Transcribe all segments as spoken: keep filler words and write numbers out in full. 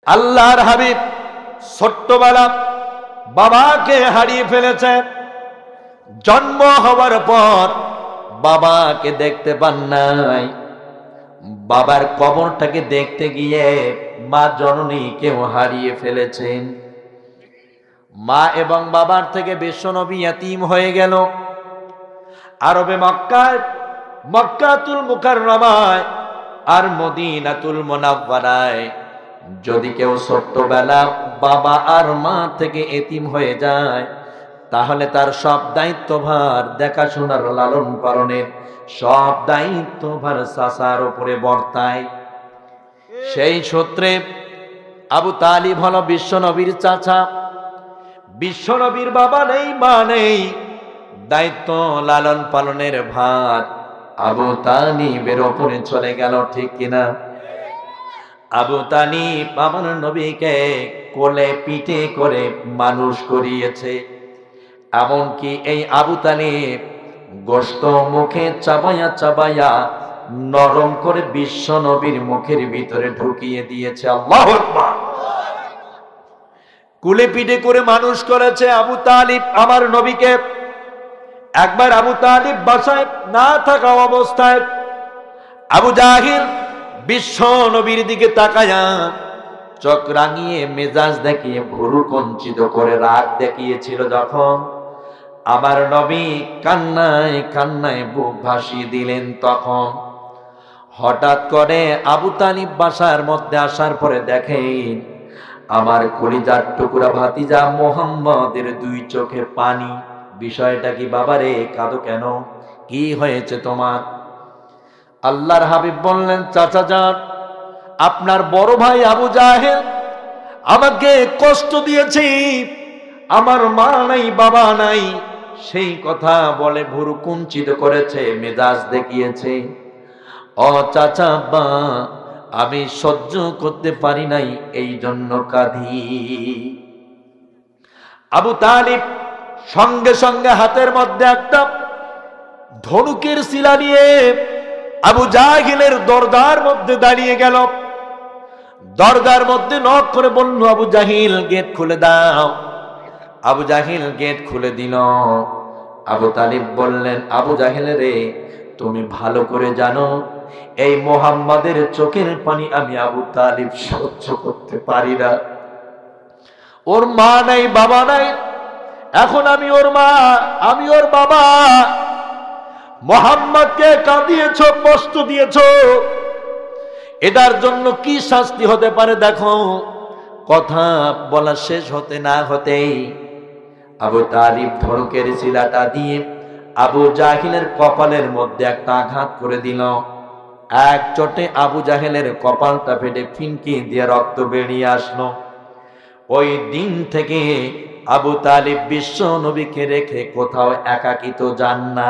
আল্লাহর হাবিব ছোট্টবেলা বাবাকে হারিয়ে ফেলেছে। জন্ম হওয়ার পর বাবাকে দেখতে পান নাই। বাবার কবরটাকে দেখতে গিয়ে মা জননীকেও হারিয়ে ফেলেছেন। মা এবং বাবার থেকে বিশ্বনবী ইয়াতীম হয়ে গেল। আরবে মক্কায়, মক্কাতুল মুকাররমায় আর মদিনাতুল মুনাওয়ারায় যদি কেউ ছোট্টবেলা বাবা আর মা থেকে এতিম হয়ে যায়, তাহলে তার সব দায়িত্বভার, দেখাশোনার, লালন পালনের সব দায়িত্বভার চাচার উপরে বর্তায়। সেই সূত্রে আবু তালিব হলো বিশ্বনবীর চাচা। বিশ্বনবীর বাবা নেই, মা নেই, দায়িত্ব লালন পালনের ভার আবু তালিবের উপরে চলে গেল, ঠিক কিনা? আবু তালিব আমার নবীকে কোলে পিঠে করে মানুষ করিয়েছে। এমনকি এই আবু তালিব গোশত মুখে চাবায়া চাবায়া নরম করে বিশ্ব নবীর মুখের ভিতরে ঢুকিয়ে দিয়েছে। আল্লাহু আকবার। কোলে পিঠে করে মানুষ করেছে আবু তালিব আমার নবীকে। একবার আবু তালিব বাসায় না থাকা অবস্থায় আবু জাহিল বিশ্ব নবীর দিকে তাকায়া চোখ রাঙিয়ে, মেজাজ দেখিয়ে, ভুরু কঞ্চিত করে রাগ দেখিয়েছিল। যখন আমার নবী কান্নায় কান্নায় বুক ভাসিয়ে দিলেন, তখন হঠাৎ করে আবু তালিব বাসার মধ্যে আসার পরে দেখেন আমার কলিজার টুকরা ভাতিজা মুহাম্মদের দুই চোখে পানি। বিষয়টা কি বাবারে, কাঁদো কেন? কি হয়েছে তোমার? আল্লাহর হাবিব বললেন, চাচা যান, আপনার বড় ভাই আবু জাহেল আমাকে কষ্ট দিয়েছে। আমার মা নাই, বাবা নাই, সেই কথা বলে ভুরু কুঞ্চিত করেছে, মেজাজ দেখিয়েছে। ও চাচা আব্বা, আমি সহ্য করতে পারি নাই, এই জন্য কাঁদি। আবু তালিব সঙ্গে সঙ্গে হাতের মধ্যে একটা ধনুকের শিলা নিয়ে আবু জাহিলের দরজার মধ্যে দাঁড়িয়ে গেল। দরজার মধ্যে নক করে বলল, আবু জাহিল গেট খুলে দাও। আবু জাহিল গেট খুলে দিল। আবু তালিব বললেন, আবু জাহিল রে, তুমি ভালো করে জানো এই মুহাম্মাদের চোখের পানি আমি আবু তালিব সহ্য করতে পারি না। ওর মা নাই, বাবা নাই, এখন আমি ওর মা, আমি ওর বাবা। মুহাম্মদকে কাঁদিয়েছ, কষ্ট দিয়েছ, এটার জন্য কি শাস্তি হতে পারে দেখো। কথা বলা শেষ হতে না হতেই আবু তালিব ধনুকের শিলাটা দিয়ে আবু জাহিলের কপালের মধ্যে একটা আঘাত করে দিল। এক চোটে আবু জাহেলের কপালটা ফেটে ফিনকি দিয়ে রক্ত বেরিয়ে আসলো। ওই দিন থেকে আবু তালিব বিশ্ব নবীকে রেখে কোথাও একাকিত যান না।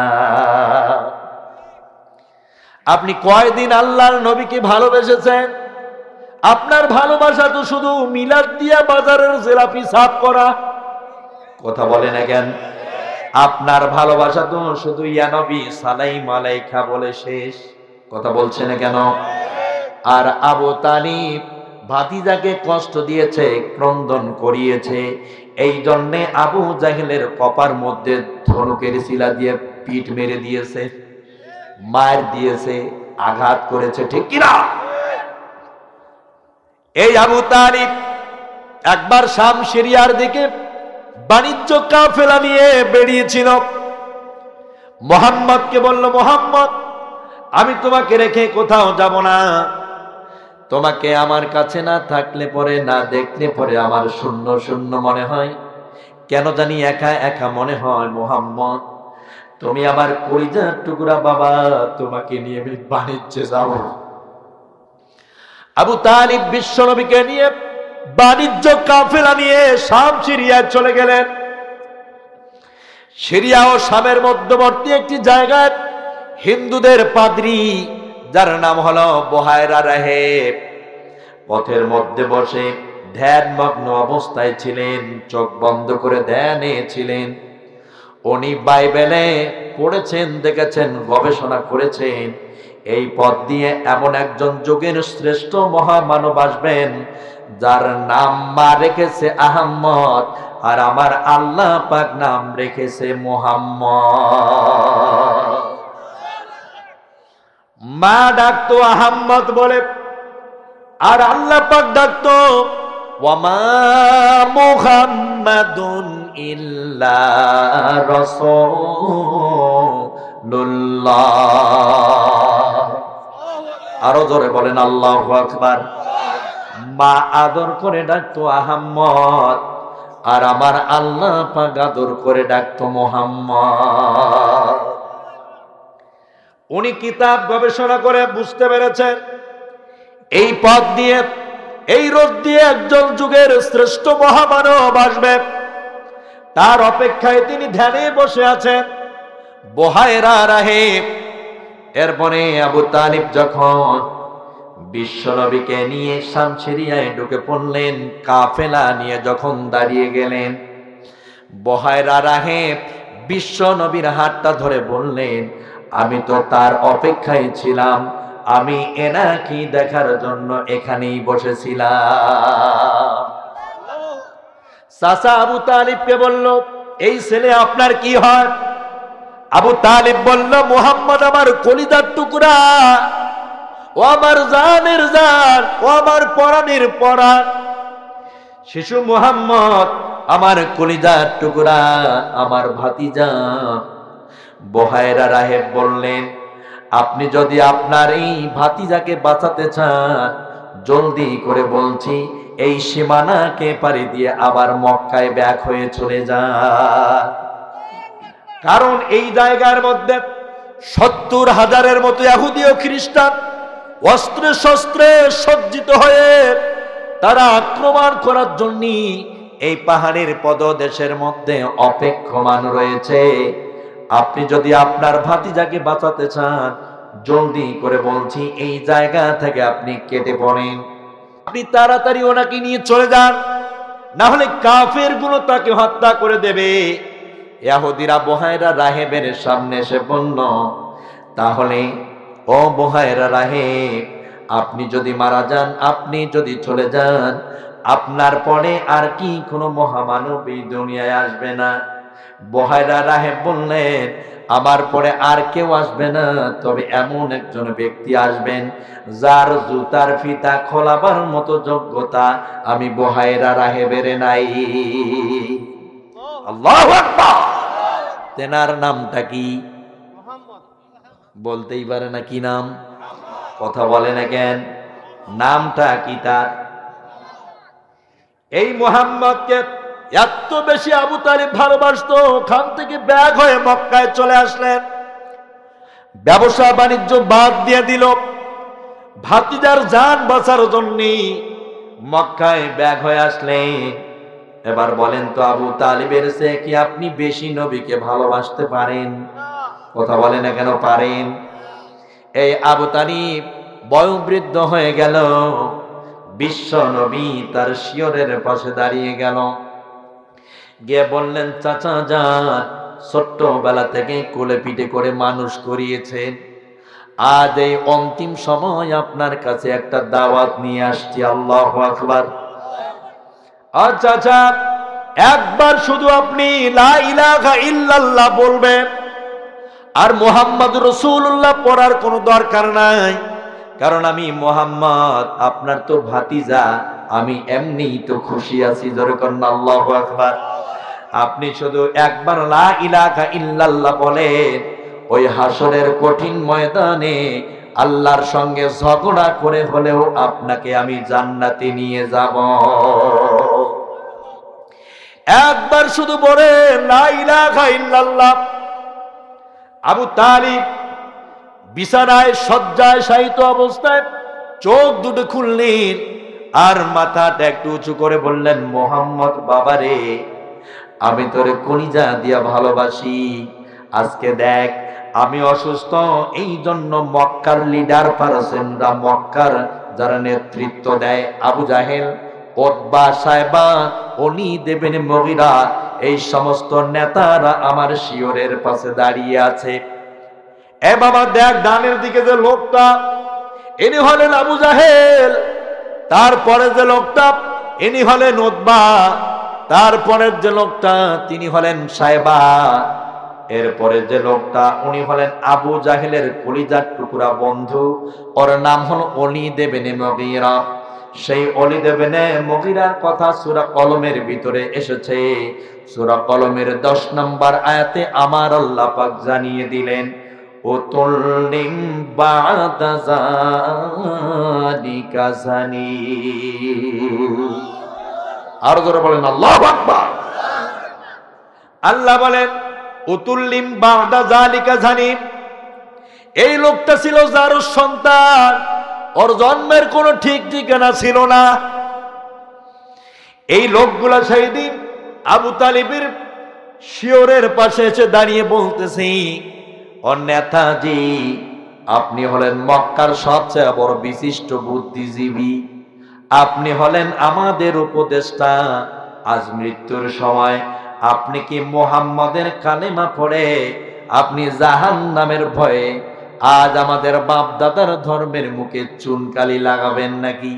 আপনি কয়দিন আল্লাহর নবীকে ভালোবেসেছেন? আপনার ভালোবাসা তো শুধু মিলাদ দিয়া বাজারের জিলাপি সাফ করা। কথা বলে না কেন? আপনার ভালোবাসা তো শুধু ইয়া নবী সালাম আলাইকা বলে শেষ। কথা বলছে না কেন? আর আবু তালিব ভাতিজাকে কষ্ট দিয়েছে, ক্রন্দন করিয়েছে, এই জন্যে আবু জাহেলের কপার মধ্যে ধনুকের শিলা দিয়ে পিঠ মেরে দিয়েছে, মার দিয়েছে, আঘাত করেছে, ঠিক কিনা? এই আবু তালিব একবার শাম সিরিয়ার দিকে বাণিজ্য কাফেলা নিয়ে বেরিয়েছিল। মুহাম্মদকে বলল, মুহাম্মদ, আমি তোমাকে রেখে কোথাও যাব না। তোমাকে আমার কাছে না থাকলে পরে, না দেখলে পরে আমার শূন্য শূন্য মনে হয়, কেন জানি একা একা মনে হয়। মুহাম্মদ, তুমি আমার কলিজার টুকরা বাবা, তোমাকে নিয়ে আমি বাণিজ্যে যাব। আবু তালিব বিশ্ব নবীকে নিয়ে বাণিজ্য কাফেলা নিয়ে শাম সিরিয়ায় চলে গেলেন। সিরিয়া ও শামের মধ্যবর্তী একটি জায়গায় হিন্দুদের পাদ্রী, যার নাম হলো বুহায়রা রাহেব, পথের মধ্যে বসে ধ্যানমগ্ন অবস্থায় ছিলেন, চোখ বন্ধ করে ধ্যানে ছিলেন। উনি বাইবেলে পড়েছেন, দেখেছেন, গবেষণা করেছেন, এই পথ দিয়ে এমন একজন যুগের শ্রেষ্ঠ মহামানব আসবেন যার নাম মা রেখেছে আহম্মদ, আর আমার আল্লাহ পাক নাম রেখেছে মুহাম্মদ। মা ডাকতো আহম্মদ বলে, আর আল্লাহ পাক ডাকতো ওয়ামা মুহাম্মাদুন ইল্লা রাসূলুল্লাহ। আরো জোরে বলেন আল্লাহু আকবার। মা আদর করে ডাকতো আহম্মদ, আর আমার আল্লাহ পাক আদর করে ডাকতো মুহাম্মদ। উনি কিতাব গবেষণা করে বুঝতে পেরেছেন এই পথ দিয়ে, এই রোড দিয়ে একজন যুগের শ্রেষ্ঠ মহামানব আসবে। তার অপেক্ষায় তিনি ধ্যানে বসে আছেন বহায়রা রাহে। এরপরে আবু তালিব যখন বিশ্বনবীকে নিয়ে শাম সিরিয়ায় ঢুকে পড়লেন, কাফেলা নিয়ে যখন দাঁড়িয়ে গেলেন, বহায়রা রাহে বিশ্বনবীর হাতটা ধরে বললেন, আমি তো তার অপেক্ষায় ছিলাম, আমি এনাকি দেখার জন্য এখানেই বসেছিলাম। চাচা আবু তালিবকে বলল, এই ছেলে আপনার কি হয়? আবু তালিব বলল, মুহাম্মদ আমার কলিজার টুকরা, ও আমার জানের জান, ও আমার পরাণের পরাণ। শিশু মুহাম্মদ আমার কলিজার টুকরা, আমার ভাতিজা। বহায়রা রাহেব বললেন, আপনি যদি আপনার এই ভাতিজাকে বাঁচাতে চান, জলদি করে বলছি এই সীমানাকে পাড়ি দিয়ে আবার মক্কায় ব্যাক হয়ে চলে যান। কারণ এই জায়গার মধ্যে সত্তর হাজারের মতো ইহুদি ও খ্রিস্টান অস্ত্রে শস্ত্রে সজ্জিত হয়ে তারা আক্রমণ করার জন্য এই পাহাড়ের পদদেশের মধ্যে অপেক্ষমান রয়েছে। আপনি যদি আপনার ভাতিজাকে বাঁচাতে চান, জলদি করে বলছি এই জায়গা থেকে আপনি কেটে পড়েন, আপনি তাড়াতাড়ি ওনাকে নিয়ে চলে যান, না হলে কাফের গুলো তাকে হত্যা করে দেবে। ইহুদিরা বহায়রা রাহেবের সামনে এসে বলল, তাহলে ও বহায়রা রাহেব, আপনি যদি মারা যান, আপনি যদি চলে যান, আপনার পরে আর কি কোনো মহামানব এই দুনিয়ায় আসবে না? বহায়রা রাহেব বললেন, আমার পরে আর কেউ আসবে না, তবে এমন একজন ব্যক্তি আসবেন যার জুতার ফিতা খোলাবার মতো যোগ্যতা আমি বহায়রা রাহেবের নাই। আল্লাহু আকবার। তেনার নামটা কি? বলতেই পারে না কি নাম? কথা বলে না কেন? নামটা কি তার? এই মুহাম্মদকে এত বেশি আবু তালিব ভালোবাসতো, ওখান থেকে ব্যাগ হয়ে মক্কায় চলে আসলেন। ব্যবসা বাণিজ্য বাদ দিয়ে দিল, ভাতিজার জান বাঁচার জন্য মক্কায় ব্যাগ হয়ে আসলেন। এবার বলেন তো, আবু তালিবের চেয়ে কি আপনি বেশি নবীকে ভালোবাসতে পারেন? কথা বলে না কেন? পারেন। এই আবু তালিব বয়োবৃদ্ধ হয়ে গেল, বিশ্ব নবী তার শিয়রের পাশে দাঁড়িয়ে গেল, গিয়ে বললেন, চাচা যান, ছোট্টবেলা থেকে কোলে পিঠে করে মানুষ করিয়েছেন, আজ এই অন্তিম সময় আপনার কাছে একটা দাওয়াত নিয়ে আসছি। আল্লাহু আকবার। আর চাচা, একবার শুধু আপনি লা ইলাহা ইল্লাল্লাহ বলবেন, আর মুহাম্মদুর রাসূলুল্লাহ পড়ার কোনো দরকার নাই, কারণ আমি মুহাম্মদ আপনার তো ভাতিজা, আমি এমনিই তো খুশি আছি। জোরে করুন আল্লাহু আকবার। আপনি শুধু একবার লা ইলাহা ইল্লাল্লাহ বলেন, ওই হাসরের কঠিন ময়দানে আল্লাহর সঙ্গে ঝগড়া করে হলেও আপনাকে আমি জান্নাতে নিয়ে যাব। একবার শুধু বলেন লা ইলাহা ইল্লাল্লাহ। আবু তালিব বিছানায় শয্যায় শায়িত অবস্থায় চোখ দুটো খুললেন, আর মাথাটা একটু উঁচু করে বললেন, মোহাম্মদ বাবারে, আমি তোরে কলিজা দিয়া ভালোবাসি। আজকে দেখ আমি অসুস্থ, এই জন্য মক্কার লিডার পারসেনরা, মক্কার যারা নেতৃত্ব দেয়, আবু জাহেল, উতবা, সায়বা, ওলীদ ইবনে মুগীরা, এই সমস্ত নেতারা আমার শিয়রের পাশে দাঁড়িয়ে আছে। এ বাবা দেখ ডানের দিকে যে লোকটা, ইনি হলেন আবু জাহেল। তারপরে যে লোকটা ইনি হলেন উতবা, তারপরের যে লোকটা তিনি হলেন সাইবা, এরপরে যে লোকটা উনি হলেন আবু জাহেলের কলিজার টুকরা বন্ধু, ওর নাম হলো ওলীদ ইবনে মুগীরা। সেই ওলীদ ইবনে মুগীরার কথা সূরা কলমের ভিতরে এসেছে। সূরা কলমের দশ নম্বর আয়াতে আমার আল্লাহ পাক জানিয়ে দিলেন, উতুল্লিম বা'দা যালিকা যানিম। আর জোরে বলেন আল্লাহু আকবার। আল্লাহ বলেন উতুল্লিম বা'দা যালিকা যানিম। এই লোকটা ছিল যার সন্তান, ওর জন্মের কোনো ঠিক ঠিকানা ছিল না। এই লোকগুলা সেই দিন আবু তালিবের শিয়রের পাশে এসে দাঁড়িয়ে বলতেছি, ও নেতাজি, আপনি হলেন মক্কার সবচেয়ে বড় বিশিষ্ট বুদ্ধিজীবী, আপনি হলেন আমাদের উপদেষ্টা। আজ মৃত্যুর সময় আপনি কি মুহাম্মাদের কালেমা পড়ে আপনি জাহান্নামের ভয়ে আজ আমাদের বাপ দাদার ধর্মের মুখে চুনকালি লাগাবেন নাকি?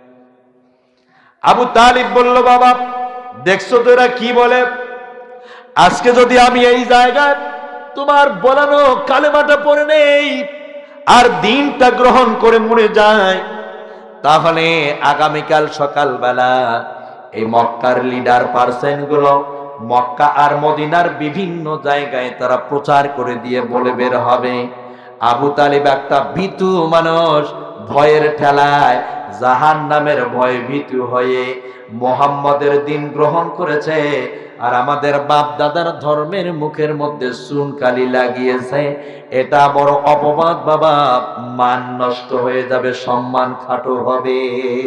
আবু তালিব বলল, বাবা দেখছো তো এরা কি বলে, আজকে যদি আমি এই জায়গায় তোমার বলানো কালেমাটা পড়ে নেই আর দিনটা গ্রহণ করে মরে যায়, তাহলে আগামীকাল সকালবেলা এই মক্কার লিডার পার্সন গুলো মক্কা আর মদিনার বিভিন্ন জায়গায় তারা প্রচার করে দিয়ে বলে বের হবে, আবু তালিব একটা ভীতু মানুষ, ভয়ের ঠেলায় জাহান্নামের ভয়ে ভীতু হয়ে মুহাম্মাদের দিন গ্রহণ করেছে আর আমাদের বাপ দাদার ধর্মের মুখের মধ্যে চুনকালি লাগিয়েছে। এটা বড় অপবাদ বাবা, মান নষ্ট হয়ে যাবে, সম্মান খাটো হবে।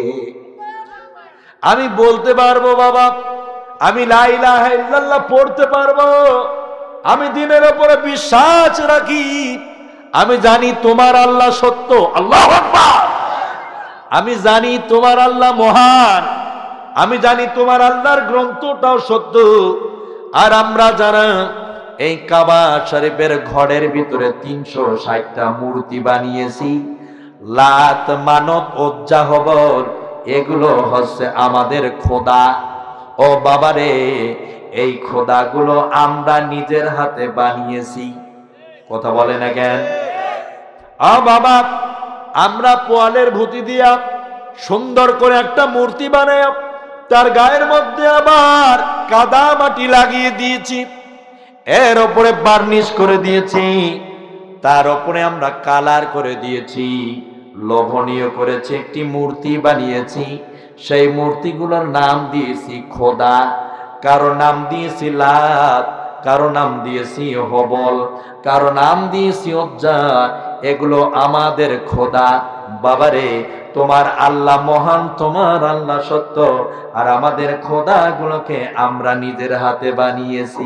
আমি বলতে পারবো বাবা, আমি লা ইলাহা ইল্লাল্লাহ পড়তে পারবো, আমি দিনের উপরে বিশ্বাস রাখি, আমি জানি তোমার আল্লাহ সত্য, আল্লাহু আকবার, আমি জানি তোমার আল্লাহ মহান, আমি জানি তোমার আল্লাহর গ্রন্থটাও সত্য। আর আমরা যারা এই কাবা শরীফের ঘরের ভিতরে তিনশো ষাটটা মূর্তি বানিয়েছি, লাত মানত উজ্জা হবল, এগুলো হচ্ছে আমাদের খোদা। ও বাবারে, এই খোদাগুলো আমরা নিজের হাতে বানিয়েছি। কথা বলে না কেন? আ বাবা, আমরা পোয়ালের ভুতি দিয়া সুন্দর করে একটা মূর্তি বানায় তার গায়ের মধ্যে আবার কাদা মাটি লাগিয়ে দিয়েছি, এর উপরে বার্নিশ করে দিয়েছি, তার উপরে আমরা কালার করে দিয়েছি, লোভনীয় করেছি, একটি মূর্তি বানিয়েছি। সেই মূর্তিগুলোর নাম দিয়েছি খোদা, কারো নাম দিয়েছি লাত, কারো নাম দিয়েছি হবল, কারো নাম দিয়েছি উজ্জা, এগুলো আমাদের খোদা। বাবারে, তোমার আল্লাহ মহান, তোমার আল্লাহ সত্য, আর আমাদের খোদাগুলোকে আমরা নিজের হাতে বানিয়েছি।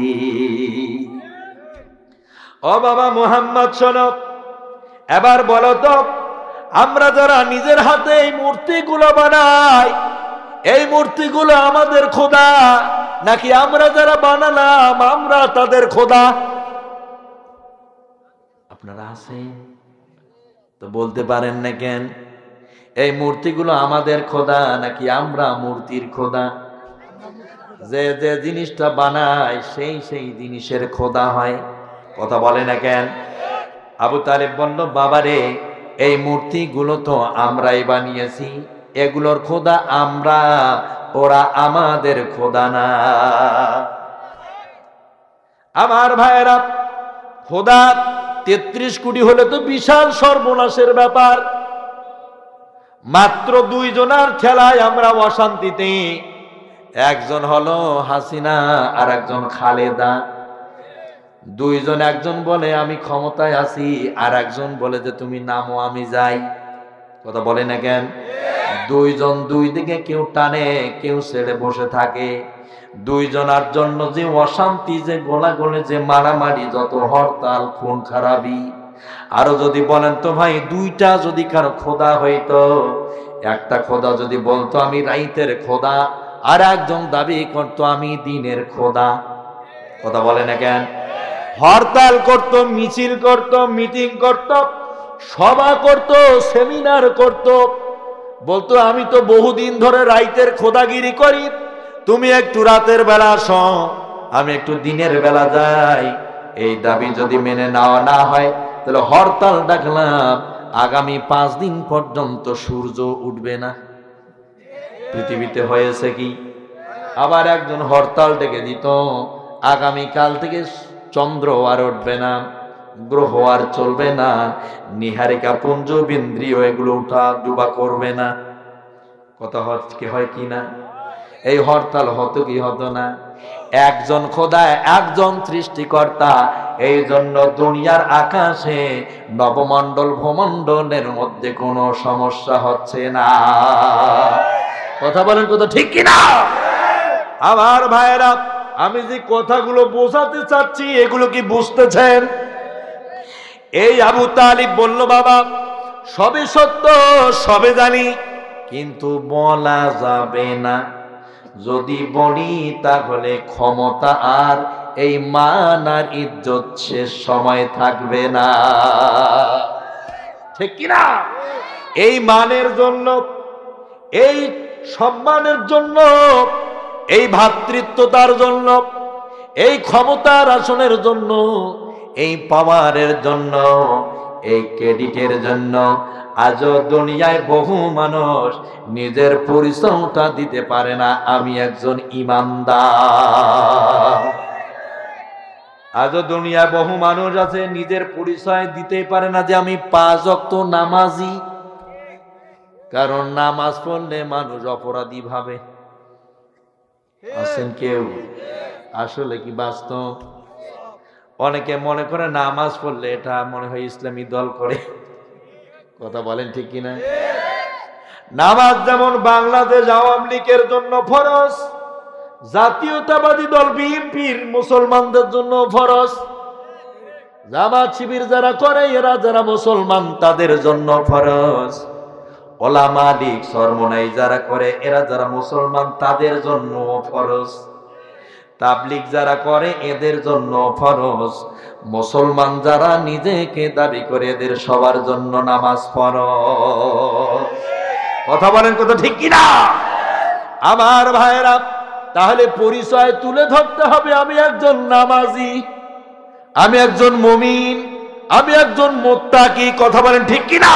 ও বাবা মুহাম্মদ শোনো, এবার বলো তো, আমরা যারা নিজের হাতে এই মূর্তিগুলো বানাই, এই মূর্তিগুলো আমাদের খোদা নাকি আমরা যারা বানালাম আমরা তাদের খোদা? আপনারা আছেন তো বলতে পারেন না কেন? এই মূর্তিগুলো আমাদের খোদা নাকি আমরা মূর্তির খোদা? যে যে জিনিসটা বানায় সেই সেই জিনিসের খোদা হয়। কথা বলে না কেন? আবু তালিব বলল, বাবারে, এই মূর্তিগুলো তো আমরাই বানিয়েছি, এগুলোর খোদা আমরা, ওরা আমাদের খোদা না। আমার ভাইয়েরা, খোদা তেত্রিশ কোটি হলে তো বিশাল সর্বনাশের ব্যাপার। মাত্র দুইজনার খেলায় আমরা অশান্তিতে, একজন হলো হাসিনা আর একজন খালেদা। দুইজন, একজন বলে আমি ক্ষমতায় আছি, আর একজন বলে যে তুমি নামো আমি যাই। কথা বলে না কেন? দুইজন দুই দিকে, কেউ টানে কেউ ছেড়ে বসে থাকে। দুইজনার জন্য যে অশান্তি, যে গোলাগুলি, যে মারামারি, যত হরতাল, খুন খারাপি। আরো যদি বলেন তো ভাই, দুইটা যদি কারো খোদা হইতো, একটা খোদা যদি বলতো আমি রাইতের খোদা, আর একজন দাবি করতো আমি দিনের খোদা। কথা বলে না কেন? হরতাল করত, মিছিল করত, মিটিং করত, সভা করত, সেমিনার করত, বলতো আমি তো বহুদিন ধরে রাইতের খোদাগিরি করি, তুমি একটু রাতের বেলা আসো, আমি একটু দিনের বেলা যাই। এই দাবি যদি মেনে নেওয়া না হয় তাহলে হরতাল ডাকলাম, আগামী পাঁচ দিন পর্যন্ত সূর্য উঠবে না। পৃথিবীতে হয়েছে কি? আবার একজন হরতাল ডেকে দিত, আগামীকাল থেকে চন্দ্র আর উঠবে না, গ্রহ আর চলবে না, নিহারিকা পুঞ্জ বিন্দ্রিয় এগুলো উঠা ডুবা করবে না। কথা হচ্ছে হয় কি না? এই হরতাল হতো কি হতো না? একজন খোদা, একজন সৃষ্টিকর্তা, এই জন্য দুনিয়ার আকাশে নবমণ্ডল ভূমণ্ডলের মধ্যে কোনো সমস্যা হচ্ছে না। কথা বলেন কথা ঠিক কিনা? আমার ভাইয়েরা, আমি যে কথাগুলো বোঝাতে চাচ্ছি এগুলো কি বুঝতেছেন? এই আবু তালিব বলল, বাবা সবে সত্য, সবে জানি, কিন্তু বলা যাবে না। যদি বলি তাহলে ক্ষমতা আর এই মান আর ইজ্জত শেষ সময় থাকবে না। ঠিক কিনা? এই মানের জন্য, এই সম্মানের জন্য, এই ভ্রাতৃত্বতার জন্য, এই ক্ষমতার আসনের জন্য, এই পাওয়ারের জন্য, এই ক্রেডিটের জন্য আজও দুনিয়ায় বহু মানুষ নিজের পরিচয়টা দিতে পারে না, আমি একজন ইমানদার। আজও দুনিয়ায় বহু মানুষ আছে নিজের পরিচয় দিতে পারে না যে আমি পাঁচ ওয়াক্ত নামাজি, কারণ নামাজ পড়লে মানুষ অপরাধী ভাবে। আছেন কেউ? আসলে কি বাস্তব? অনেকে মনে করে নামাজ পড়লে এটা মনে হয় ইসলামী দল করে। কথা বলেন ঠিক কিনা? নামাজ যেমন বাংলাদেশ আওয়ামী লীগের জন্য ফরজ, জাতীয়তাবাদী দল বিএনপির মুসলমানদের জন্য ফরজ, জামাত শিবির যারা করে এরা যারা মুসলমান তাদের জন্য ফরজ, ওলামা লীগ সরমনাই যারা করে এরা যারা মুসলমান তাদের জন্য ফরজ, তাবলীগ যারা করে এদের জন্য ফরজ, মুসলমান যারা নিজেকে দাবি করে এদের সবার জন্য নামাজ ফরজ। কথা বলেন কথা ঠিক কিনা? আমার ভাইয়েরা, তাহলে পরিচয় তুলে ধরতে হবে আমি একজন নামাজি, আমি একজন মুমিন, আমি একজন মুত্তাকি। কথা বলেন ঠিক কিনা?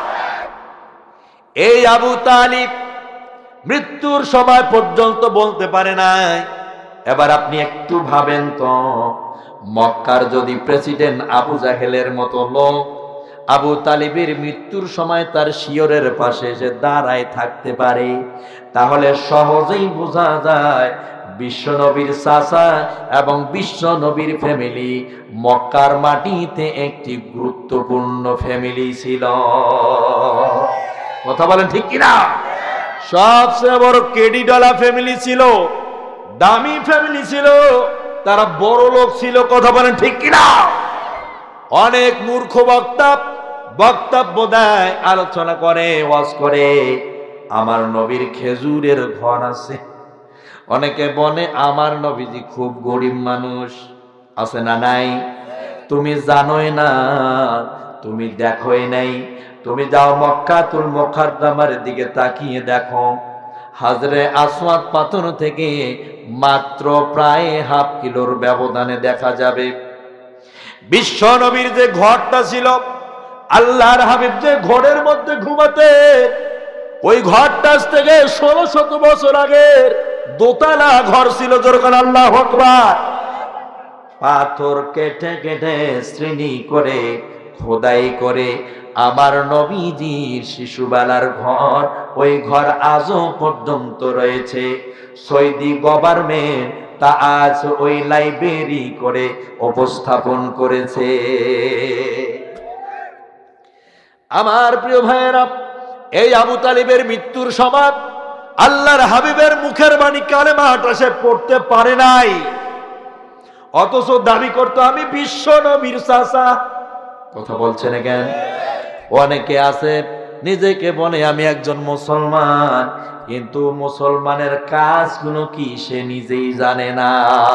এই আবু তালিব মৃত্যুর সময় পর্যন্ত বলতে পারে নাই। এবার আপনি একটু ভাবেন তো, মক্কার যদি প্রেসিডেন্ট আবু জাহেলের মতো লোক আবু তালিবের মৃত্যুর সময় তার শিয়রের পাশে এসে দাঁড়ায় থাকতে পারে, তাহলে সহজেই বোঝা যায় বিশ্ব নবীর চাচা এবং বিশ্ব নবীর ফ্যামিলি মক্কার মাটিতে একটি গুরুত্বপূর্ণ ফ্যামিলি ছিল। কথা বলেন ঠিক কিনা? সবচেয়ে বড় ক্রেডিটওয়ালা ফ্যামিলি ছিল, দামি ফ্যামিলি ছিল, তারা বড় লোক ছিল। কথা বলেন ঠিক কিনা? অনেক মূর্খ বক্তা বক্তব্য দেয়, আলোচনা করে, ওয়াজ করে, আমার নবীর খেজুরের ঘর আছে। অনেকে বলে আমার নবীজি খুব গরিব মানুষ, আছে না নাই? তুমি জানোই না, তুমি দেখোই নাই। তুমি যাও মক্কাতুল মুকাররমার দিকে তাকিয়ে দেখো, হাজরে আসওয়াদ পাথর থেকে মাত্র প্রায় হাফ কিলোর ব্যবধানে দেখা যাবে বিশ্ব নবীর যে ঘরটা ছিল, আল্লাহর হাবিব যে ঘরের মধ্যে ঘুমাতে, ওই ঘরটা থেকে ষোলো শত বছর আগের দোতলা ঘর ছিল। যেরকম আল্লাহু আকবার। পাথর কেটে কেটে শ্রেণী করে খোদাই করে আমার নবীজির শিশুবেলার ঘর, ওই ঘর আজও পর্যন্ত রয়েছে। সৌদি গভর্নমেন্ট তা আজ ওই লাইব্রেরি করে উপস্থাপন করেছে। আমার প্রিয় ভাইয়েরা, এই আবু তালিবের মৃত্যুর সময় আল্লাহর হাবিবের মুখের বাণী কালেমাটা সে পড়তে পারে নাই, অথচ দাবি করতো আমি বিশ্ব নবীর চাচা। কথা বলছেন কেন? অনেকে আছে নিজেকে বলে আমি একজন মুসলমান, কিন্তু মুসলমানের কাজগুলো কি সে নিজেই জানে না,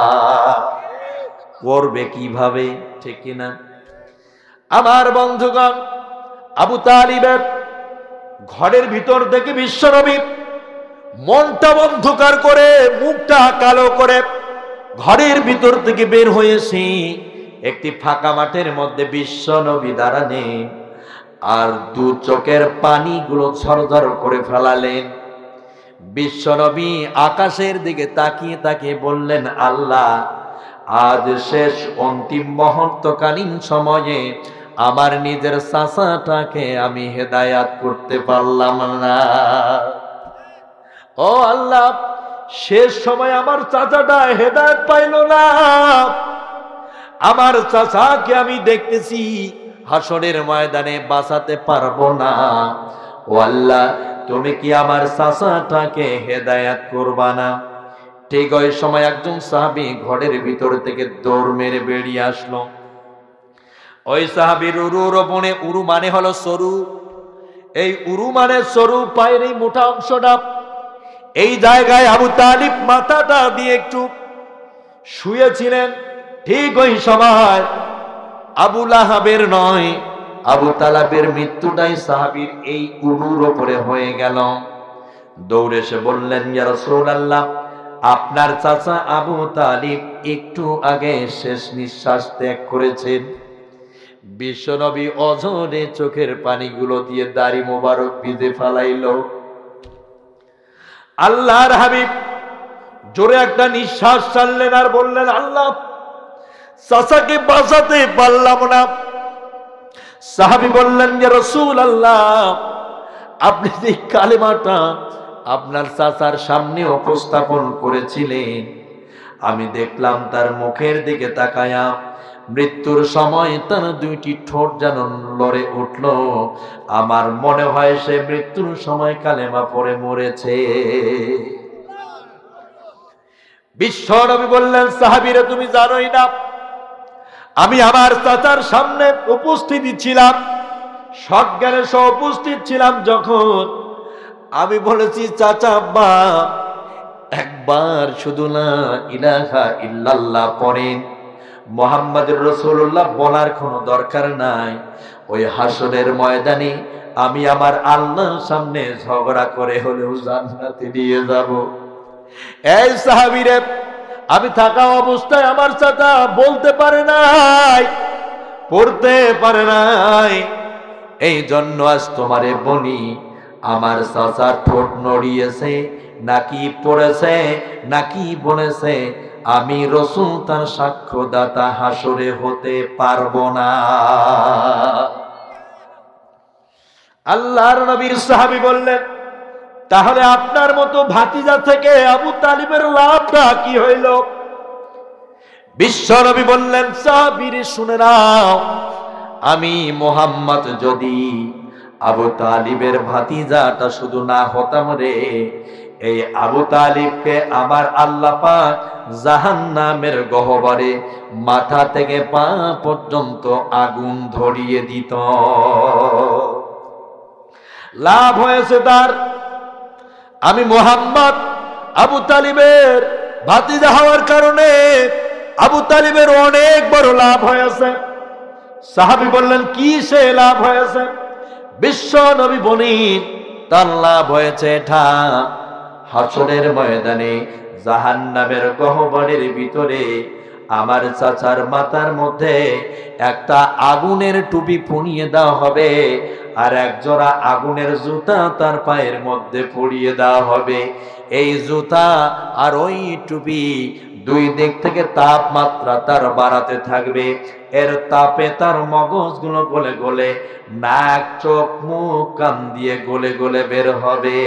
করবে কিভাবে। ঠিক কিনা? আমার বন্ধুগণ, আবু তালিবের ঘরের ভিতর থেকে বিশ্বনবী মনটা অন্ধকার করে মুখটা কালো করে ঘরের ভিতর থেকে বের হয়েছি। একটি ফাঁকা মাঠের মধ্যে বিশ্বনবী দাঁড়ালেন আর দু চোখের পানিগুলো ঝরঝর করে ফেলালেন। বিশ্বনবী আকাশের দিকে তাকিয়ে তাকিয়ে বললেন, আল্লাহ, আজ শেষ অন্তিম মুহূর্তকালীন সময়ে আমার নিজের চাচাটাকে আমি হেদায়াত করতে পারলাম না। ও আল্লাহ, শেষ সময় আমার চাচাটা হেদায়েত পাইল না। আমার চাচাকে আমি দেখতেছি হাসরের ময়দানে বাঁচাতে পারবো না। ও আল্লাহ, তুমি কি আমার চাচাটাকে হেদায়েত করবা না? ঠিক ওই সময় একজন সাহাবী ঘরের ভিতর থেকে দৌড় মেরে বেরিয়ে আসলো। ওই সাহাবীর উরুর বনে, উরু মানে হলো সরু, এই উরু মানে সরু পায়ের এই মোটা অংশটা, এই জায়গায় আবু তালিব মাথাটা দিয়ে একটু শুয়েছিলেন। ঠিক ওই সময় আবু লাহাবের নয়, আবু তালাবের মৃত্যুটাই সাহাবীর এই উরুর উপরে হয়ে গেল। দৌড়ে এসে বললেন, ইয়া রাসূলুল্লাহ, আপনার চাচা আবু তালিব একটু আগে শেষ নিঃশ্বাস ত্যাগ করেছেন। বিশ্বনবী অঝরে চোখের পানিগুলো দিয়ে দাড়ি মোবারক ভিজে ফেলাইল। আল্লাহর হাবিব জোরে একটা নিঃশ্বাস ছাড়লেন আর বললেন, আল্লাহ, চাচাকে বাঁচাতে পারলাম না। সাহাবী বললেন, ইয়া রাসূলুল্লাহ, আপনি যে কালেমাটা আপনার চাচার সামনে উপস্থাপন করেছিলেন, আমি দেখলাম তার মুখের দিকে তাকায়া মৃত্যুর সময় তার দুইটি ঠোঁট যেন লড়ে উঠল। আমার মনে হয় সে মৃত্যুর সময় কালেমা পড়ে মরেছে। বিশ্বনবী বললেন, সাহাবীরা, তুমি জানোই না আমি আমার চাচার সামনে উপস্থিত ছিলাম, সজ্ঞানে সহ উপস্থিত ছিলাম। যখন আমি বলেছি, চাচা আব্বা একবার শুধু লা ইলাহা ইল্লাল্লাহ পড়েন, মুহাম্মাদুর রাসূলুল্লাহ বলার কোনো দরকার নাই, ওই হাসরের ময়দানে আমি আমার আল্লাহর সামনে ঝগড়া করে হলেও জান্নাতে নিয়ে যাব। এই সাহাবীরে, আমি থাকা অবস্থায় আমার চাচা বলতে পারে নাই, পড়তে পারে নাই, এই জন্য আজ তোমারে বলি, আমার চাচা ঠোঁট নড়িয়েছে নাকি পড়েছে নাকি বলেছে, আমি রাসূল তার সাক্ষ্যদাতা হাসরে হতে পারবো না। আল্লাহর নবীর সাহাবী বললেন, তাহলে আপনার মতো ভাতিজা থেকে আবু তালিবের লাভটা কি হইল? বিশ্ব নবী বললেন, সাহাবীর শুনে নাও, আমি মুহাম্মদ যদি আবু তালিবের ভাতিজাটা শুধু না হতাম রে, এই আবু তালিবকে আমার আল্লাহ পাক জাহান্নামের গহ্বরে মাথা থেকে পা পর্যন্ত আগুন ধরিয়ে দিত। লাভ হয়েছে তার, আমি মুহাম্মদ আবু তালিবের ভাতিজা হওয়ার কারণে আবু তালিবের অনেক বড় লাভ হয়েছে। সাহাবী বললেন, কি সে লাভ হয়েছে? বিশ্ব নবী বলেন, তার লাভ হয়েছে এটা, হাসরের ময়দানে জাহান্নামের গহ্বরের ভিতরে আমার চাচার মাথার মধ্যে একটা আগুনের টুপি পরিয়ে দেওয়া হবে, আর এক জোড়া আগুনের জুতা তার পায়ের মধ্যে পরিয়ে দেওয়া হবে। এই জুতা আর ওই টুপি দুই দিক থেকে তাপমাত্রা তার বাড়াতে থাকবে, এর তাপে তার মগজগুলো গলে গলে নাক, চোখ, মুখ, কান দিয়ে গলে গলে বের হবে।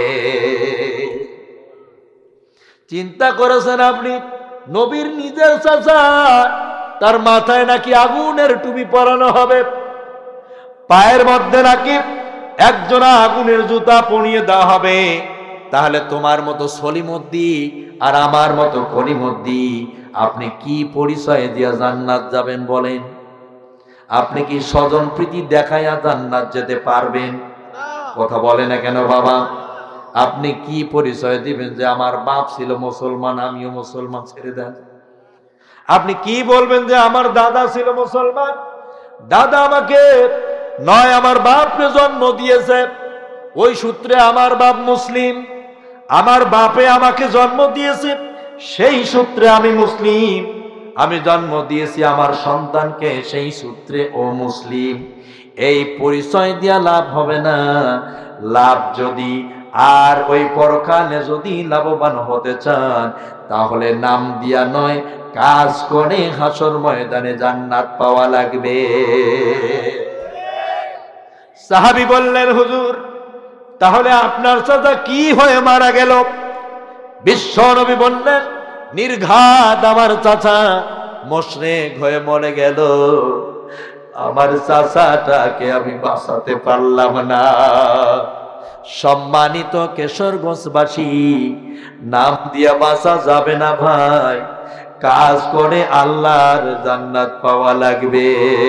চিন্তা করেছেন আপনি, নবীর নিজের চাচা, তার মাথায় নাকি আগুনের টুপি পরানো হবে, পায়ের মধ্যে নাকি একজোড়া আগুনের জুতা পরিয়ে দেওয়া হবে। তাহলে তোমার মতো সলিমুদ্দিন আর আমার মতো করিমুদ্দিন, আপনি কি পরিচয় দিয়া জান্নাত যাবেন বলেন? আপনি কি স্বজন প্রীতি দেখাইয়া জান্নাত যেতে পারবেন? কথা বলে না কেন বাবা? আপনি কি পরিচয় দিবেন যে আমার বাপ ছিল মুসলমান, আমিও মুসলমান, ছেড়ে দেন? আপনি কি বলবেন যে আমার দাদা ছিল মুসলমান, দাদা আমাকে নয় আমার বাপকে জন্ম দিয়েছে, ওই সূত্রে আমার বাপ মুসলিম, আমার বাপে আমাকে জন্ম দিয়েছে, সেই সূত্রে আমি মুসলিম, আমি জন্ম দিয়েছি আমার সন্তানকে, সেই সূত্রে ও মুসলিম। এই পরিচয় দিয়া লাভ হবে না। লাভ যদি আর ওই পরকালে যদি লাভবান হতে চান, তাহলে নাম দিয়া নয়, কাজ করে হাসর ময়দানে জান্নাত পাওয়া লাগবে। সাহাবী বললেন, হুজুর তাহলে আপনার চাচা কি হয়ে মারা গেল? বিশ্ব নবী বললেন, নির্ঘাত আমার চাচা মুশরিক হয়ে মরে গেল। আমার চাচাটাকে আমি বাঁচাতে পারলাম না। সম্মানিত কিশোরগঞ্জবাসী, নাম দিয়া বাঁচা যাবে না ভাই, কাজ করে আল্লাহর জান্নাত পাওয়া লাগবে।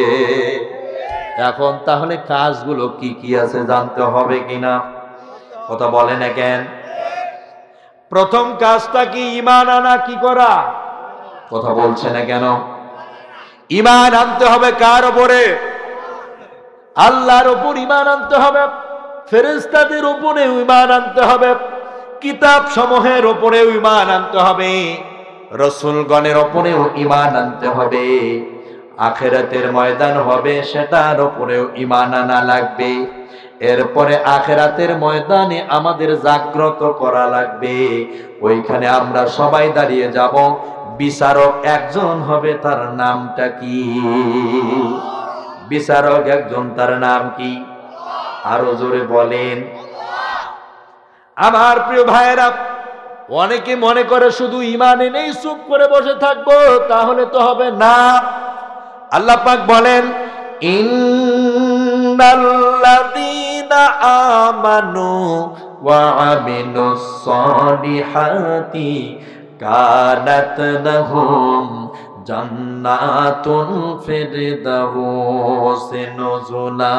এখন তাহলে কাজগুলো কি কি আছে জানতে হবে কিনা? কথা বলে না কেন? প্রথম কাজটা কি? ঈমান আনা। কি করা? কথা বলছে না কেন? ঈমান আনতে হবে কার উপরে? আল্লাহর উপর ঈমান আনতে হবে, ফেরেশতাদের উপরে ঈমান আনতে হবে, কিতাব সমূহের উপরেও ঈমান আনতে হবে, রাসূলগণের উপরেও ঈমান আনতে হবে, আখিরাতের ময়দান হবে সেটার উপরেও ঈমান আনা লাগবে। এরপরে আখিরাতের ময়দানে আমাদের জাগ্রত করা লাগবে। ওইখানে আমরা সবাই দাঁড়িয়ে যাব, বিচারক একজন হবে, তার নামটা কি? বিচারক একজন, তার নাম কি? আরো জোরে বলেন। আমার প্রিয় ভাইয়েরা, অনেকে মনে করে শুধু ঈমান এনেই চুপ করে বসে থাকবো, তাহলে তো হবে না। আল্লাহ পাক বলেন, ইন্নাল্লাযীনা আমানু ওয়া আমিলুস সালিহাতি কানাত লাহুম জান্নাতুল ফিরদাউসি নুজুলা।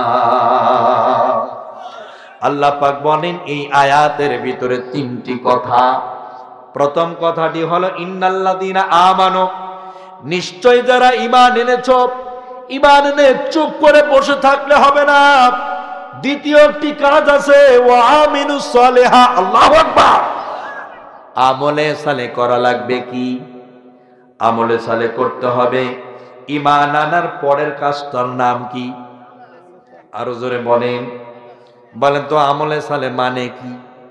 আল্লাহ পাক বলেন এই আয়াতের ভিতরে তিনটি কথা। প্রথম কথাটি হলো ইন্নাল্লাযীনা আমানু, নিশ্চয় যারা ঈমান এনেছো। ঈমান এনে চুপ করে বসে থাকলে হবে না। দ্বিতীয় একটি কাজ আছে, ওয়া আমিলুস সালিহা। আল্লাহু আকবার। আমলে সালে করা লাগবে। কি আমলে সালে করতে হবে? ঈমান আনার পরের কাজটার নাম কি? আরো জোরে বলেন। বলেন তো আমলে সালে মানে কি?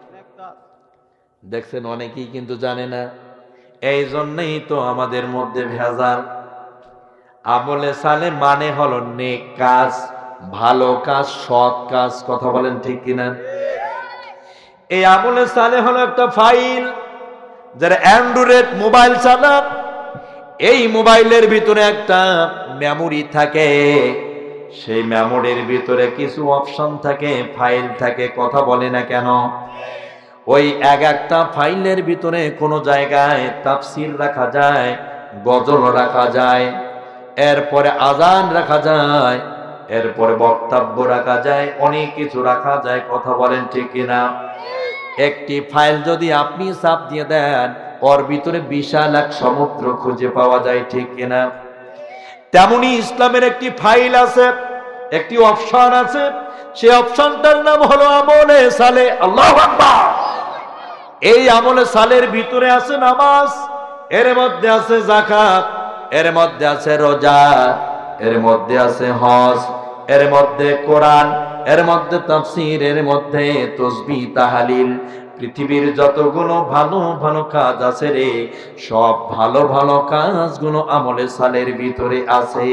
দেখছেন অনেকেই কিন্তু জানে না। এই জন্যই তো আমাদের মধ্যে ভেজাল। আমলে সালে মানে হলো নেক কাজ, ভালো কাজ, সৎ কাজ। কথা বলেন ঠিক কিনা? এই আমলে সালে হলো একটা ফাইল। যারা অ্যান্ড্রয়েড মোবাইল চালান, এই মোবাইলের ভিতরে একটা মেমোরি থাকে। সেই মেমোরির ভিতরে কিছু অপশন থাকে, ফাইল থাকে। কথা বলে না কেন? ওই এক একটা ফাইলের ভিতরে কোনো জায়গায় তাফসীর রাখা যায়, গজল রাখা যায়, এরপরে আজান রাখা যায়, এরপরে বক্তব্য রাখা যায়, অনেক কিছু রাখা যায়। কথা বলেন ঠিক কিনা? একটি ফাইল যদি আপনি চাপ দিয়ে দেন, ওর ভিতরে বিশাল এক সমুদ্র খুঁজে পাওয়া যায়। ঠিক কিনা? তেমনি ইসলামের একটি ফাইল আছে, একটি অপশন আছে। সেই অপশনটার নাম হলো আমলে সালে। আল্লাহু আকবার। এই আমলে সালের ভিতরে আছে নামাজ, এর মধ্যে আছে যাকাত, এর মধ্যে আছে রোজা, এর মধ্যে আছে হজ, এর মধ্যে কোরআন, এর মধ্যে তাফসীর, এর মধ্যে তাসবিহ তাহলিল। পৃথিবীর যতগুলো ভালো ভালো কাজ আছে রে, সব ভালো ভালো কাজগুলো আমলে সালের ভিতরে আছে।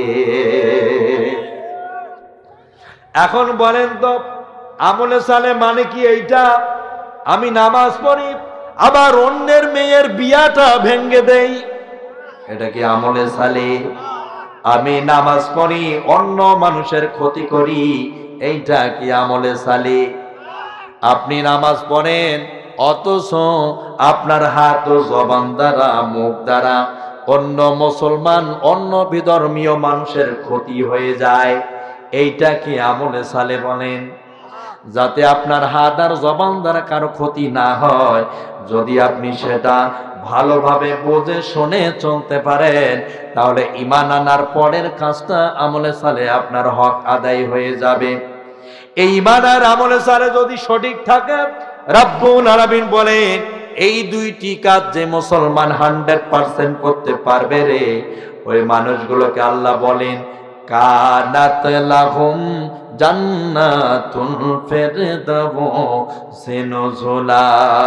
এখন বলেন তো আমলে সালে মানে কি? এইটা আমি নামাজ পড়ি, আবার অন্যের মেয়ের বিয়াটা ভেঙ্গে দেই, এটা কি আমলে সালে? আমি নামাজ পড়ি, অন্য মানুষের ক্ষতি করি, এইটা কি আমলে সালে? আপনি নামাজ পড়েন, অথচ আপনার হাত ও জবান দ্বারা, মুখ দ্বারা অন্য মুসলমান, অন্য বিধর্মীয় মানুষের ক্ষতি হয়ে যায়, এইটা কি আমলে সালে বলেন? যাতে আপনার হাত আর জবান দ্বারা কারো ক্ষতি না হয়, যদি আপনি সেটা ভালোভাবে বুঝে শুনে চলতে পারেন, তাহলে ঈমান আনার পরের কাজটা আমলে সালে আপনার হক আদায় হয়ে যাবে। এই ঈমান আর আমলে সালে যদি সঠিক থাকে, রাব্বুল আলামিন বলেন এই দুইটি কাজ যে মুসলমান হান্ড্রেড পার্সেন্ট করতে পারবে রে, ওই মানুষগুলোকে আল্লাহ বলেন কানাত লাহুম জান্নাতুল ফিরদাউসি নুজুলা।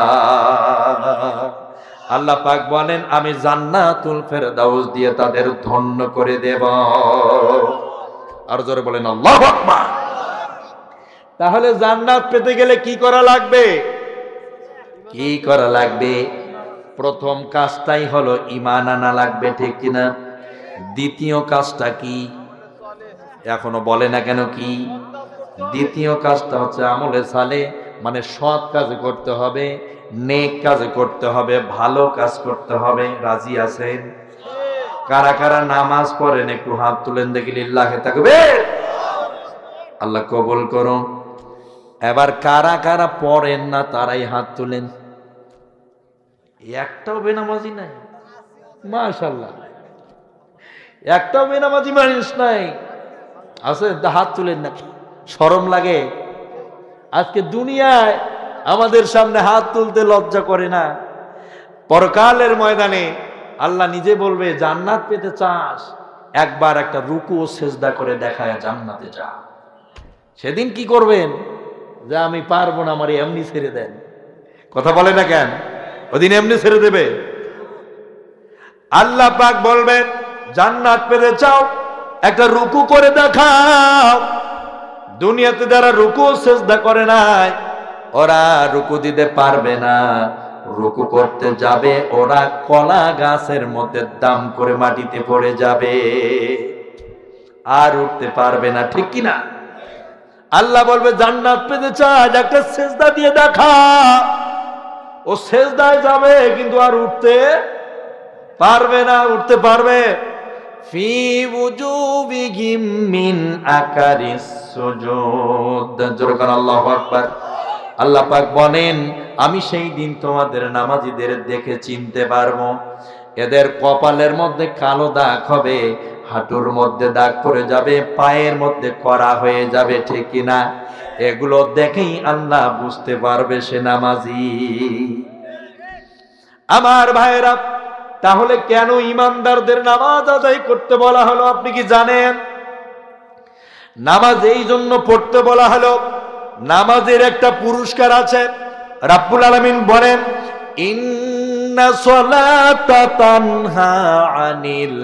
আল্লাহ পাক বলেন আমি জান্নাতুল ফেরদাউস দিয়ে তাদের ধন্য করে দেব। আর জোরে বলেন আল্লাহু আকবার। তাহলে জান্নাত পেতে গেলে কি করা লাগবে? কি করা লাগবে? প্রথম কাজটাই হলো ঈমান আনা লাগবে, ঠিক কিনা? দ্বিতীয় কাজটা কি? এখনো বলে না কেন কি? দ্বিতীয় কাজটা হচ্ছে আমলে সালে, মানে সৎ কাজ করতে হবে, নেক কাজ করতে হবে, ভালো কাজ করতে হবে। রাজি আছেন? কারা কারা নামাজ পড়েন একটু হাত তুলেন দেখি, লিল্লাহে তাকবীর। আল্লাহ কবুল করুন। এবার কারা কারা পড়েন না তারাই হাত তুলেন। একটাও বেনামাজি নাই, মাশাআল্লাহ, একটাও বেনামাজি মানুষ নাই। আছে হাত তুলেন না, শরম লাগে? আজকে দুনিয়ায় আমাদের সামনে হাত তুলতে লজ্জা করে না। পরকালের ময়দানে আল্লাহ নিজে বলবে জান্নাত পেতে চাস, একবার একটা রুকু ও সেজদা করে দেখায় জান্নাতে যা। সেদিন কি করবেন? যে আমি পারবো না, আমার এমনি ছেড়ে দেন। কথা বলে না কেন? ওদিন এমনি ছেড়ে দেবে। আল্লাহ পাক বলবেন জান্নাত পেতে চাও, একটা রুকু করে দেখাও। দুনিয়াতে যারা রুকু সেজদা করে নাই, ওরা রুকু দিতে পারবে না। রুকু করতে যাবে, ওরা কলা গাছের মধ্যে দাম করে মাটিতে পড়ে যাবে, আর উঠতে পারবে না, ঠিক কিনা? আল্লাহ বলবে জান্নাত পেতে চাস, একটা সেজদা দিয়ে দেখা। ও সেজদায় যাবে কিন্তু আর উঠতে পারবে না। উঠতে পারবে ফি উজুবিহিম মিন আকারিস সুজুদ। জোরে বলেন আল্লাহু আকবার। আল্লাহ পাক বলেন আমি সেই দিন তোমাদের নামাজীদের দেখে চিনতে পারবো। এদের কপালের মধ্যে কালো দাগ হবে, হাঁটুর মধ্যে দাগ পড়ে যাবে, পায়ের মধ্যে কড়া হয়ে যাবে, ঠিক কিনা? এগুলো দেখেই আল্লাহ বুঝতে পারবে সে নামাজি। আমার ভাইরা, তাহলে কেন ইমানদারদের নামাজ আদায় করতে বলা হলো আপনি কি জানেন? নামাজ এই জন্য পড়তে বলা হলো, নামাজের একটা পুরস্কার আছে। রাব্বুল আলামিন বলেন ইন্না সলাতা তানহা আনিল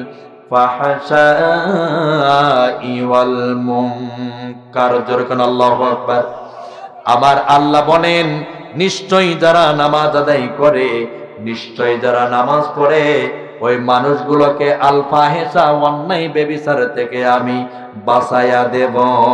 ফাহশাই ওয়াল মুনকার। জোরে বলেন আল্লাহু আকবার। আমার আল্লাহ বলেন নিশ্চয়ই যারা নামাজ আদায় করে, নিশ্চয়ই যারা নামাজ পড়ে, ওই মানুষগুলোকে আল ফাহিশা অন্যায় ব্যভিচার থেকে আমি বাঁচাইয়া দেব।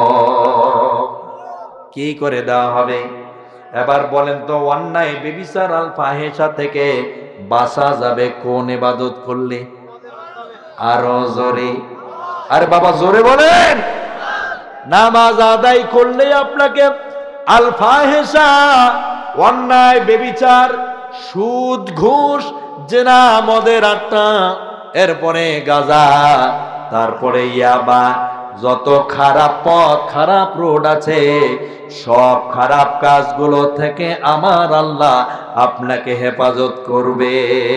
কি করে দেওয়া হবে? এবার বলেন তো, অন্যায় ব্যভিচার আল ফাহিশা থেকে বাঁচা যাবে কোন ইবাদত করলে? আরো জোরে, আরে বাবা জোরে বলেন। নামাজ আদায় করলে আপনাকে আল ফাহিশা, অন্যায় ব্যভিচার, সুদ, ঘুষ, জেনা, মদের আড্ডা, এরপরে গাঁজা, তারপরে ইয়াবা, যত খারাপ পথ খারাপ রোড আছে, সব খারাপ কাজগুলো থেকে আমার আল্লাহ আপনাকে হেফাজত করবে।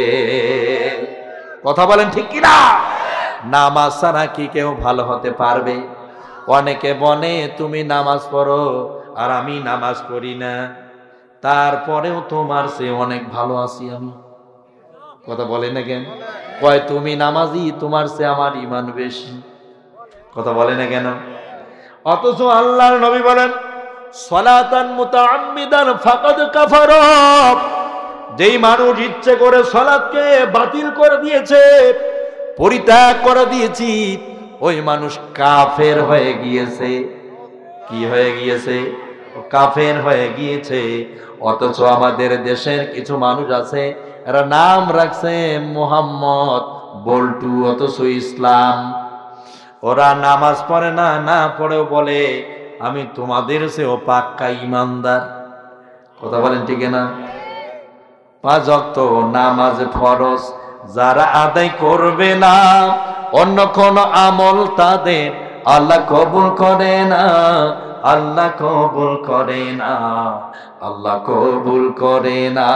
কথা বলেন ঠিক কিনা? নামাজ ছাড়া কি কেউ ভালো হতে পারবে? অনেকে বলে তুমি নামাজ পড়ো আর আমি নামাজ পড়ি না, তারপরেও তোমার সে অনেক ভালো আছি আমি। কথা বলে না কেন? কয় তুমি নামাজি, তোমার সে আমার ঈমান বেশি। কথা বলে না কেন? অথচ আল্লাহর নবী বলেন সলাতান মুতাআম্মিদান ফাকাদ কাফারা। যেই মানুষ ইচ্ছে করে সালাতকে বাতিল করে দিয়েছে, পরিত্যাগ করে দিয়েছি, ওই মানুষ কাফের হয়ে গিয়েছে। কি হয়ে গিয়েছে? কাফের হয়ে গিয়েছে। অথচ আমাদের দেশের কিছু মানুষ আছে, এরা নাম রাখছে মোহাম্মদ বল্টু, অথচ ইসলাম। ওরা নামাজ পড়ে না, না পড়েও বলে আমি তোমাদের চেয়েও পাক্কা ইমানদার। কথা বলেন ঠিক না? পাঁচ ওয়াক্ত নামাজ ফরজ, যারা আদায় করবে না অন্য কোন আমল তাদের আল্লাহ কবুল করে না, আল্লাহ কবুল করে না, আল্লাহ কবুল করে না।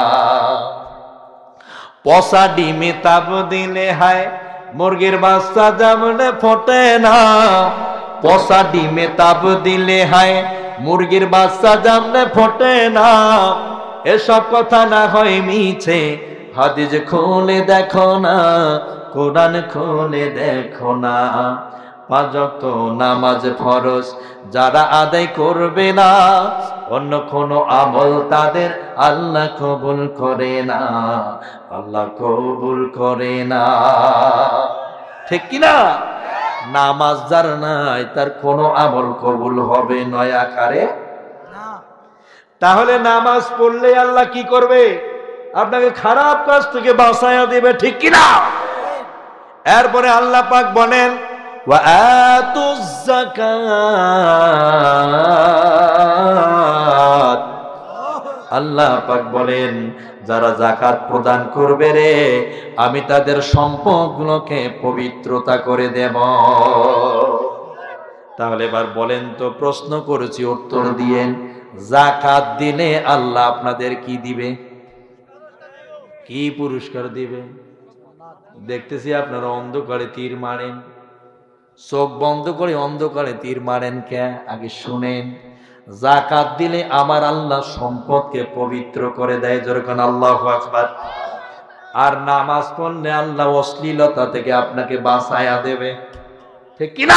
পচা ডিমে তাপ দিলে হায় মুরগির বাচ্চা যেমনে ফোটে না, পচা ডিমে তাপ দিলে হায় মুরগির বাচ্চা যেমনে ফোটে না। এসব কথা না হয় মিছে, হাদিস খুলে দেখো না, কোরআন খুলে দেখো না। পাঁচ ওয়াক্ত নামাজ ফরজ যারা আদায় করবে না, অন্য কোনো আমল তাদের আল্লাহ কবুল করে না, আল্লাহ কবুল করে না। ঠিক কিনা? নামাজ যার নাই তার কোনো আমল কবুল হবে নয় আকারে। তাহলে নামাজ পড়লে আল্লাহ কি করবে? আপনাকে খারাপ কাজ থেকে বাঁচায়া দেবে। ঠিক কিনা? এরপরে আল্লাহ পাক বলেন ওয়া আতুজ যাকাত। আল্লাহ পাক বলেন যারা যাকাত প্রদান করবে রে, আমি তাদের সম্পদগুলোকে পবিত্রতা করে দেব। তাহলে এবার বলেন তো, প্রশ্ন করেছি উত্তর দিয়েন, যাকাত দিলে আল্লাহ আপনাদের কি দিবে? কি পুরস্কার দিবে? দেখতেছি আপনারা অন্ধকারে তীর মারেন, চোখ বন্ধ করে অন্ধকারে তীর মারেন কে? আগে শুনেন, যাকাত দিলে আমার আল্লাহ সম্পদকে পবিত্র করে দেয়। যেরকম আল্লাহু আকবার। আর নামাজ পড়লে আল্লাহ অশ্লীলতা থেকে আপনাকে বাঁচায়া দেবে। ঠিক কিনা?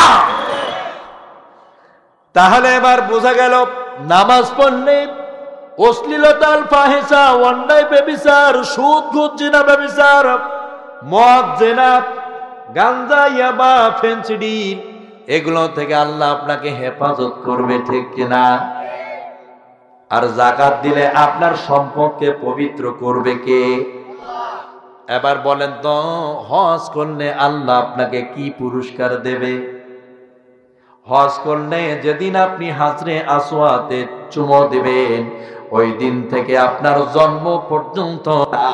তাহলে এবার বোঝা গেল নামাজ পড়লে অশ্লীলতার ফাহিশা, অন্যায় ব্যভিচার, সুদ ঘুষ জিনা ব্যভিচার, মদ জেনা, গাঞ্জা, ইয়াবা, ফেন্সিডি, এগুলো থেকে আল্লাহ আপনাকে হেফাজত করবে। ঠিক কিনা? আর যাকাত দিলে আপনার সম্পদকে পবিত্র করবে কে? এবার বলেন তো, হজ করলে আল্লাহ আপনাকে কি পুরস্কার দেবে? হজ করলে যেদিন আপনি হাজরে আসওয়াদে চুমো দিবেন, ওই দিন থেকে আপনার জন্ম পর্যন্ত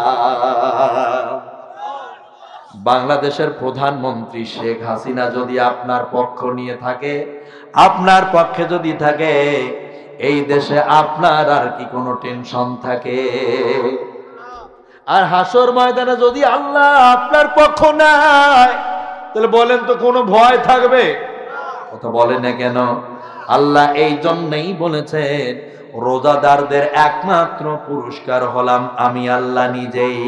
বাংলাদেশের প্রধানমন্ত্রী শেখ হাসিনা যদি আপনার পক্ষ নিয়ে থাকে, আপনার পক্ষে যদি থাকে, এই দেশে আপনার আর কি কোনো টেনশন থাকে? আর হাসর ময়দানে যদি আল্লাহ আপনার পক্ষ নেয়, তাহলে বলেন তো কোনো ভয় থাকবে? কথা বলে না কেন? আল্লাহ এই জন্যই বলেছেন, রোজাদারদের একমাত্র পুরস্কার হলাম আমি আল্লাহ নিজেই।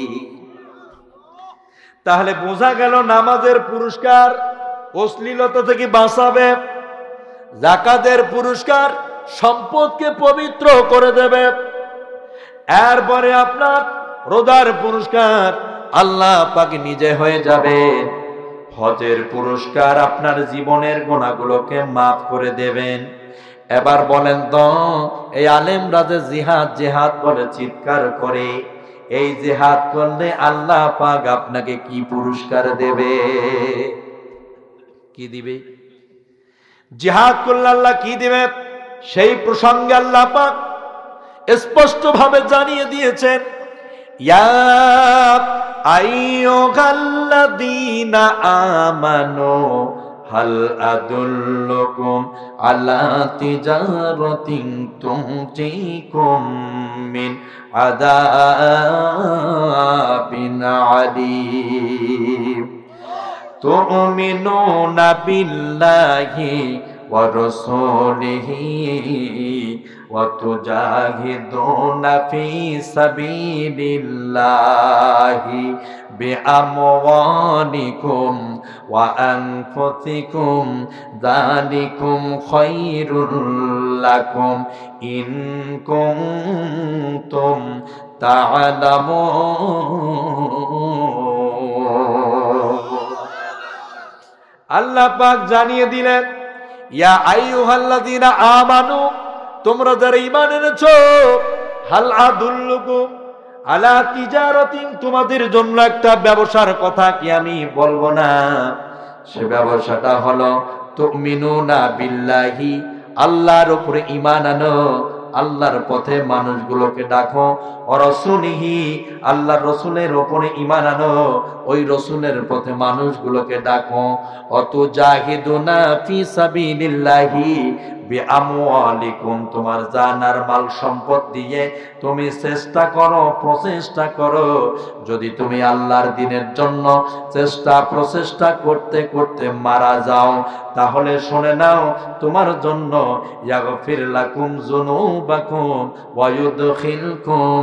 তাহলে বোঝা গেল নামাজের পুরস্কার অশ্লীলতা থেকে বাঁচাবে, যাকাতের পুরস্কার সম্পদকে পবিত্র করে দেবে, এরপরে আপনার রোজার পুরস্কার আল্লাহ পাক নিজে হয়ে যাবে, হজের পুরস্কার আপনার জীবনের গুনাহগুলোকে মাফ করে দেবেন। এবার বলেন তো, এই আলেমরা যে জিহাদ জিহাদ বলে চিৎকার করে, এই জিহাদ করলে আল্লাহ পাক আপনাকে কি পুরস্কার দেবে? কি দিবে? জিহাদ করলে আল্লাহ কি দিবে সেই প্রসঙ্গে আল্লাহ পাক স্পষ্ট ভাবে জানিয়ে দিয়েছেন, ইয়া আইয়ুহাল্লাযীনা আমানু হাল আদুল্লুকুম আলা তিজারাতিন তুনজিকুম মিন আযাবিন আলীম তুমিনুনা বিল্লাহি ওয়া রাসূলিহি ওয়া তুজাহিদুনা ফি সাবিলিল্লাহি বিআমওয়ালিকুম ওয়া আনফুসিকুম যালিকুম খায়রুল লাকুম ইন কুনতুম তা'লামুন। আল্লাহ পাক জানিয়ে দিলেন, ইয়া আইয়ুহাল্লাযীনা আমানু, তোমরা যারা ঈমান এনেছো, হাল আদুল্লুকুম আলা তিজারাতিন, তোমাদের জন্য একটা ব্যবসার কথা কি আমি বলবো না? সে ব্যবসাটা হলো তুমিনুনা বিল্লাহি, আল্লাহর উপরে ঈমান আনো, আল্লাহর পথে মানুষগুলোকে ডাকো, রাসূলিহি আল্লাহর রাসূলের উপরে ঈমান আনো, ওই রাসূলের পথে মানুষগুলোকে ডাকো। অতুজাহিদুনা ফি সাবিলিল্লাহি বিআমওয়ালিকুম, তোমার জান আর মাল সম্পদ দিয়ে তুমি চেষ্টা করো, প্রচেষ্টা করো। যদি তুমি আল্লাহর দ্বীনের জন্য চেষ্টা প্রচেষ্টা করতে করতে মারা যাও, তাহলে শুনে নাও তোমার জন্য ইয়াগফির লাকুম যুনুবাকুম ওয়া ইউদখিলকুম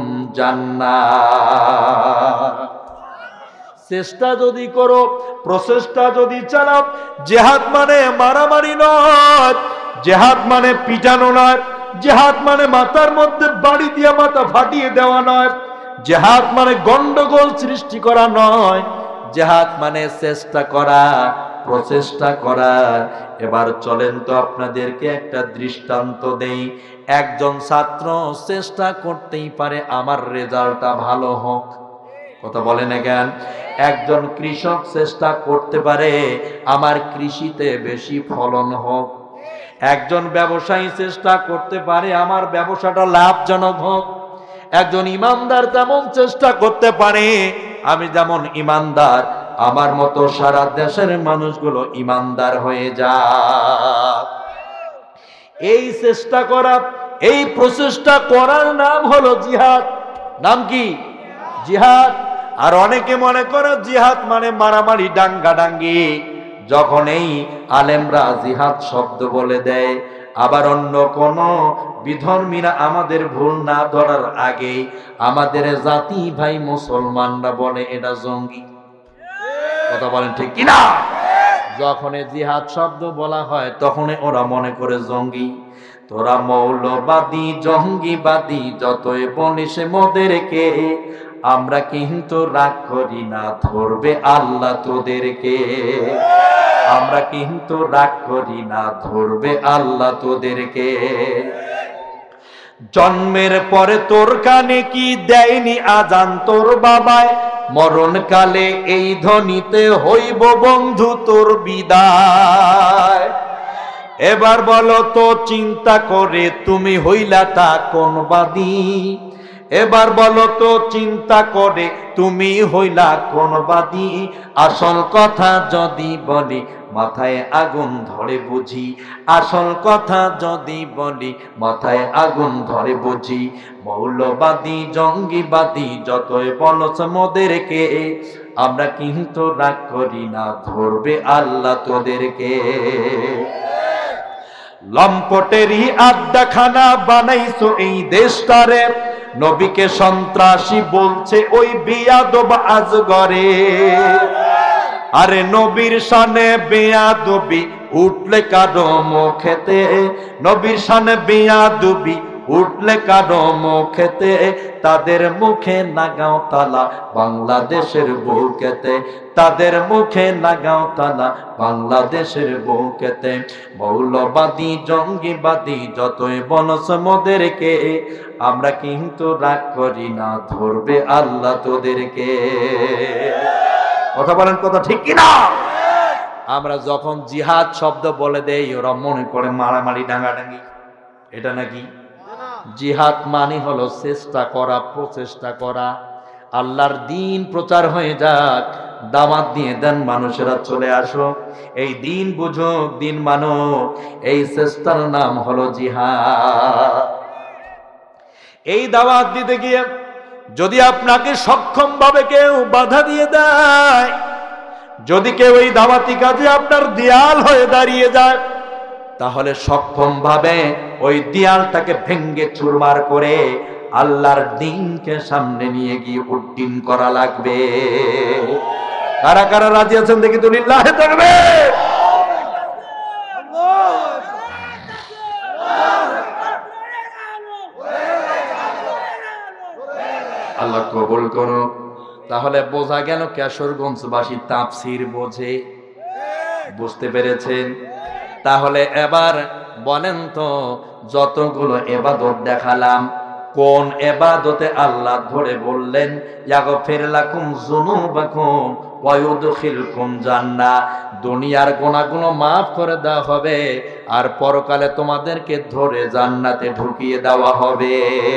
জান্নাত। চেষ্টা যদি করো, প্রচেষ্টা যদি চালাও, জিহাদ মানে মারামারি নয়, জিহাদ মানে পিটানো নয়, জিহাদ মানে মাথার মধ্যে বাড়ি দিয়ে মাথা ফাটিয়ে দেওয়া নয়, জিহাদ মানে গন্ডগোল সৃষ্টি করা নয়, জিহাদ মানে চেষ্টা করা, প্রচেষ্টা করা। এবার চলেন তো আপনাদেরকে একটা দৃষ্টান্ত দেই। একজন ছাত্র চেষ্টা করতেই পারে আমার রেজাল্টটা ভালো হোক, কথা বলে না কেন? একজন কৃষক চেষ্টা করতে পারে আমার কৃষিতে বেশি ফলন হোক। একজন ব্যবসায়ী চেষ্টা করতে পারে আমার ব্যবসাটা লাভজনক হোক। একজন ইমানদার তেমন চেষ্টা করতে পারে আমি যেমন ইমানদার, আমার মতো সারা দেশের মানুষগুলো ইমানদার হয়ে যায়। এই চেষ্টা করা, এই প্রচেষ্টা করার নাম হলো জিহাদ। নাম কি? জিহাদ। আর অনেকে মনে করে জিহাদ মানে মারামারি, ডাঙ্গা ডাঙ্গি। যখন এই আলেমরা জিহাদ শব্দ বলে দেয়, আবার অন্য কোন বিধর্মীরা আমাদের ভুল না ধরার আগে আমাদের জাতি ভাই মুসলমানরা বলে এটা জঙ্গি। কথা বলেন ঠিক কিনা? যখন জিহাদ শব্দ বলা হয় তখন ওরা মনে করে জঙ্গি। তোরা মৌলবাদী জঙ্গিবাদী যতই বলিস মোদেরকে, আমরা কিন্তু রাগ করি না, ধরবে আল্লাহ তোদেরকে। আমরা কিন্তু রাগ করি না, ধরবে আল্লাহ তোদেরকে। জন্মের পরে তোর কানে কি দেয়নি আজান তোর বাবায়, মরণকালে এই ধ্বনিতে হইব বন্ধু তোর বিদায়। এবার বলো তো চিন্তা করে তুমি হইলাটা কোন বাদী? এবার বলো তো চিন্তা করে তুমি হইলা কোন বাদী? আসল কথা যদি বলি মাথায় আগুন ধরে বুঝি, আসল কথা যদি বলি মাথায় আগুন ধরে বুঝি। মৌলবাদী জঙ্গিবাদী যতই বলছ মোদেরকে, আমরা কিন্তু রাগ করি না, ধরবে আল্লাহ তোদেরকে। লম্পটেরই আড্ডাখানা বানাইছো এই দেশটারে, নবীকে সন্ত্রাসী বলছে ওই বিয়াদব আজগরে। আরে নবীর শানে বেয়াদবি উঠলে কারো মুখেতে, নবীর শানে বেয়াদবি উঠলে কারো মুখেতে, তাদের মুখে লাগাও তালা বাংলাদেশের বুকেতে, তাদের মুখে লাগাও তালা বাংলাদেশের বুকেতে। মৌলবাদী জঙ্গিবাদী যতই বলছ মোদেরকে, আমরা কিন্তু রাগ করি না, ধরবে আল্লাহ তোদেরকে। কথা বলেন, কথা ঠিক কিনা? আমরা যখন জিহাদ শব্দ বলে দেই ওরা মনে করে মারামারি ডাঙ্গাডাঙ্গি। এটা নাকি জিহাদ মানে হলো চেষ্টা করা, প্রচেষ্টা করা। আল্লাহর দ্বীন প্রচার হয়ে যাক, দাওয়াত দিয়ে দেন মানুষেরা চলে আসো, এই দিন বুঝুক, দিন মানো, এই চেষ্টার নাম হলো জিহাদ। এই দাওয়াত দিতে গিয়ে যদি আপনাকে সক্ষম ভাবে কেউ বাধা দিয়ে দেয়, যদি কেউ এই দাওয়াতি কাজে আপনার দেয়াল হয়ে দাঁড়িয়ে যায়, তাহলে সক্ষম ভাবে ওই দেয়ালটাকে ভেঙ্গে চুরমার করে আল্লাহর দ্বীনকে সামনে নিয়ে গিয়ে উড্ডীন করা লাগবে। কারা কারা রাজি আছেন দেখি তো লিল্লাহে তাকবীর। আল্লাহ কবুল করো। তাহলে বোঝা গেল কিশোরগঞ্জবাসী তাফসীর বোঝে, বুঝতে পেরেছেন? তাহলে এবার বলেন তো, যতগুলো ইবাদত দেখালাম কোন ইবাদতে আল্লাহ ধরে বললেন ইয়াগফির লাকুম যুনুবাকুম ওয়া ইউদখিলকুম জান্নাহ, দুনিয়ার গুনাহগুলো maaf করে দেওয়া হবে আর পরকালে তোমাদেরকে ধরে জান্নাতে ঢুকিয়ে দেওয়া হবে।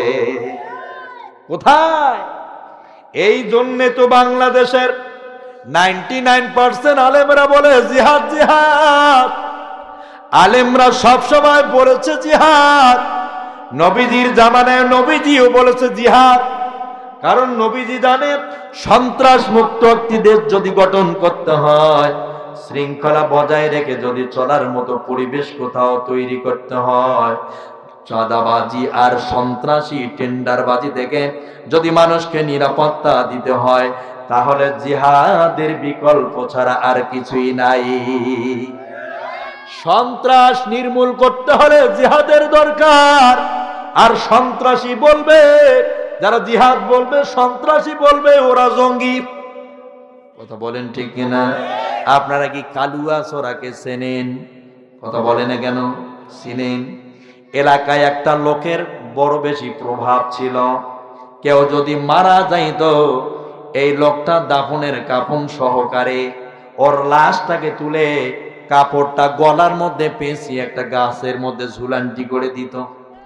কোথায়? এই জন্যে তো বাংলাদেশের নাইনটি নাইন পার্সেন্ট আলেমরা বলে জিহাদ জিহাদ। আলেমরা সব সময় বলেছে জিহাদ, নবীজির জামানায় নবীজিও বলেছে জিহাদ। কারণ নবীজি জানে সন্ত্রাস মুক্ত একটি দেশ যদি গঠন করতে হয়, শৃঙ্খলা বজায় রেখে যদি চলার মতো পরিবেশ কোথাও তৈরি করতে হয়, চাঁদাবাজি আর সন্ত্রাসী টেন্ডারবাজি থেকে যদি মানুষকে নিরাপত্তা দিতে হয়, তাহলে জিহাদের বিকল্প ছাড়া আর কিছুই নাই। সন্ত্রাস নির্মূল করতে হলে জিহাদের দরকার। আর সন্ত্রাসী বলবে, যারা জিহাদ বলবে সন্ত্রাসী বলবে ওরা জঙ্গি। কথা বলেন ঠিক কিনা? আপনারা কি কালুয়াছড়াকে চেনেন? কথা বলেন না কেন? চিনেন? এলাকায় একটা লোকের বড় বেশি প্রভাব ছিল। কেউ যদি মারা যাইত, এই লোকটা দাফনের কাফন সহকারে ওর লাশটাকে তুলে কাপড়টা গলার মধ্যে পেঁচিয়ে একটা গাছের মধ্যে ঝুলান্টি করে দিত।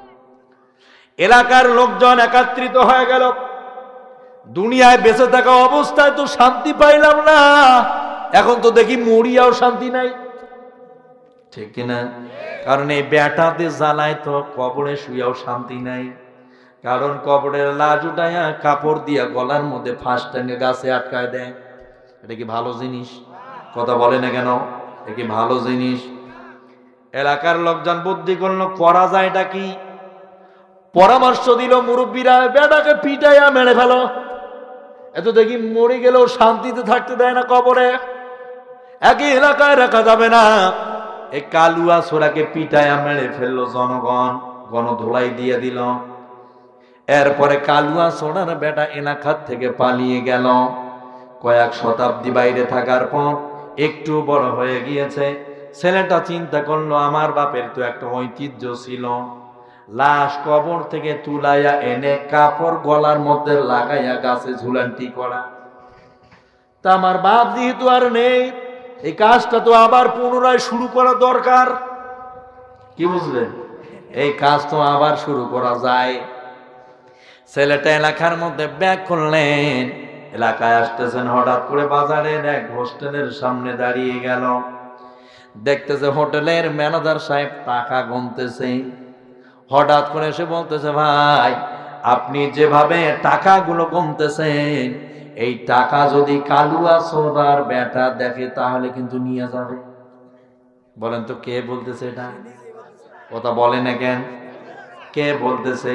এলাকার লোকজন একত্রিত হয়ে গেল, দুনিয়ায় বেঁচে থাকা অবস্থায় তো শান্তি পাইলাম না, এখন তো দেখি মরিয়াও শান্তি নাই। ঠিক কিনা? কারণ এই বেটাতে জ্বালায় তো কবরে শুয়াও শান্তি নাই। কারণ কবরের লাশ উঠাইয়া কাপড় দিয়া গলার মধ্যে ফাঁস টাঙে গাছে আটকায় দেয়। এটা কি ভালো জিনিস? কথা বলে না কেন? এটা কি ভালো জিনিস? এলাকার লোকজন বুদ্ধি করলো করা যায়টা কি? পরামর্শ দিল মুরব্বীরা, বেটাকে পিটাইয়া মেরে ফেলো, এত দেখি মরে গেলেও শান্তিতে থাকতে দেয় না কবরে, একই এলাকায় রাখা যাবে না। এই কালুয়াছড়াকে পিটাইয়া মেরে ফেললো জনগণ, গণধোলাই দিয়ে দিল। এরপরে কালুয়াছড়ার বেটা এলাকার থেকে পালিয়ে গেল। কয়েক শতাব্দী বাইরে থাকার পর একটু বড় হয়ে গিয়েছে। ছেলেটা চিন্তা করলো আমার বাপের তো একটা ঐতিহ্য ছিল, লাশ কবর থেকে তুলাইয়া এনে কাপড় গলার মধ্যে লাগাইয়া গাছে ঝুলান্টি করা। তা আমার বাপ যেহেতু আর নেই, এই কাজটা তো আবার পুনরায় শুরু করা দরকার। কি বুঝলেন? এই কাজ তো আবার শুরু করা যায়। ছেলেটা এলাকার মধ্যে ব্যাগ করলেন, এলাকায় আসতেছেন, হঠাৎ করে বাজারের এক হোস্টেলের সামনে দাঁড়িয়ে গেল। দেখতেছে হোটেলের ম্যানেজার সাহেব টাকা গুনতেছে। হঠাৎ করে এসে বলতেছে, ভাই আপনি যেভাবে টাকাগুলো গুনতেছেন, এই টাকা যদি কালুয়াছড়ার বেটা দেখে তাহলে কিন্তু নিয়ে যাবে। বলেন তো কে বলতেছে এটা? কথা বলে না কেন? কে বলতেছে?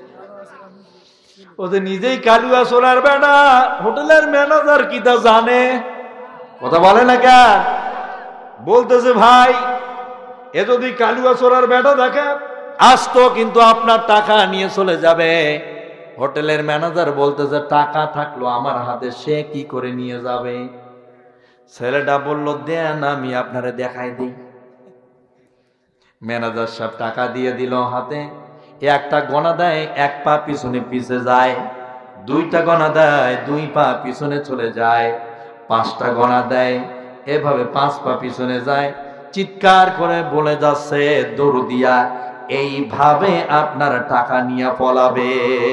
ও যে নিজেই কালুয়াছড়ার বেটা, হোটেলের ম্যানেজার কি তা জানে? কথা বলে না কেন? বলতেছে ভাই এ যদি কালুয়াছড়ার বেটা দেখে আসতো কিন্তু আপনার টাকা নিয়ে চলে যাবে। হোটেলের ম্যানেজার বলতেছে টাকা থাকলো আমার হাতে, সে কি করে নিয়ে যাবে? ছেলেটা বলল দেন আমি আপনারে দেখাই দিই। ম্যানেজার সাহেব টাকা দিয়ে দিল হাতে। একটা গণা দেয়, এক পা পিছনে পিছে যায়। দুইটা গণা দেয়, দুই পা পিছনে চলে যায়। পাঁচটা গণা দেয়, এভাবে পাঁচ পা পিছনে যায়। চিৎকার করে বলে যাচ্ছে দরুদিয়া, এইভাবে আপনার টাকা নিয়ে পলাবে।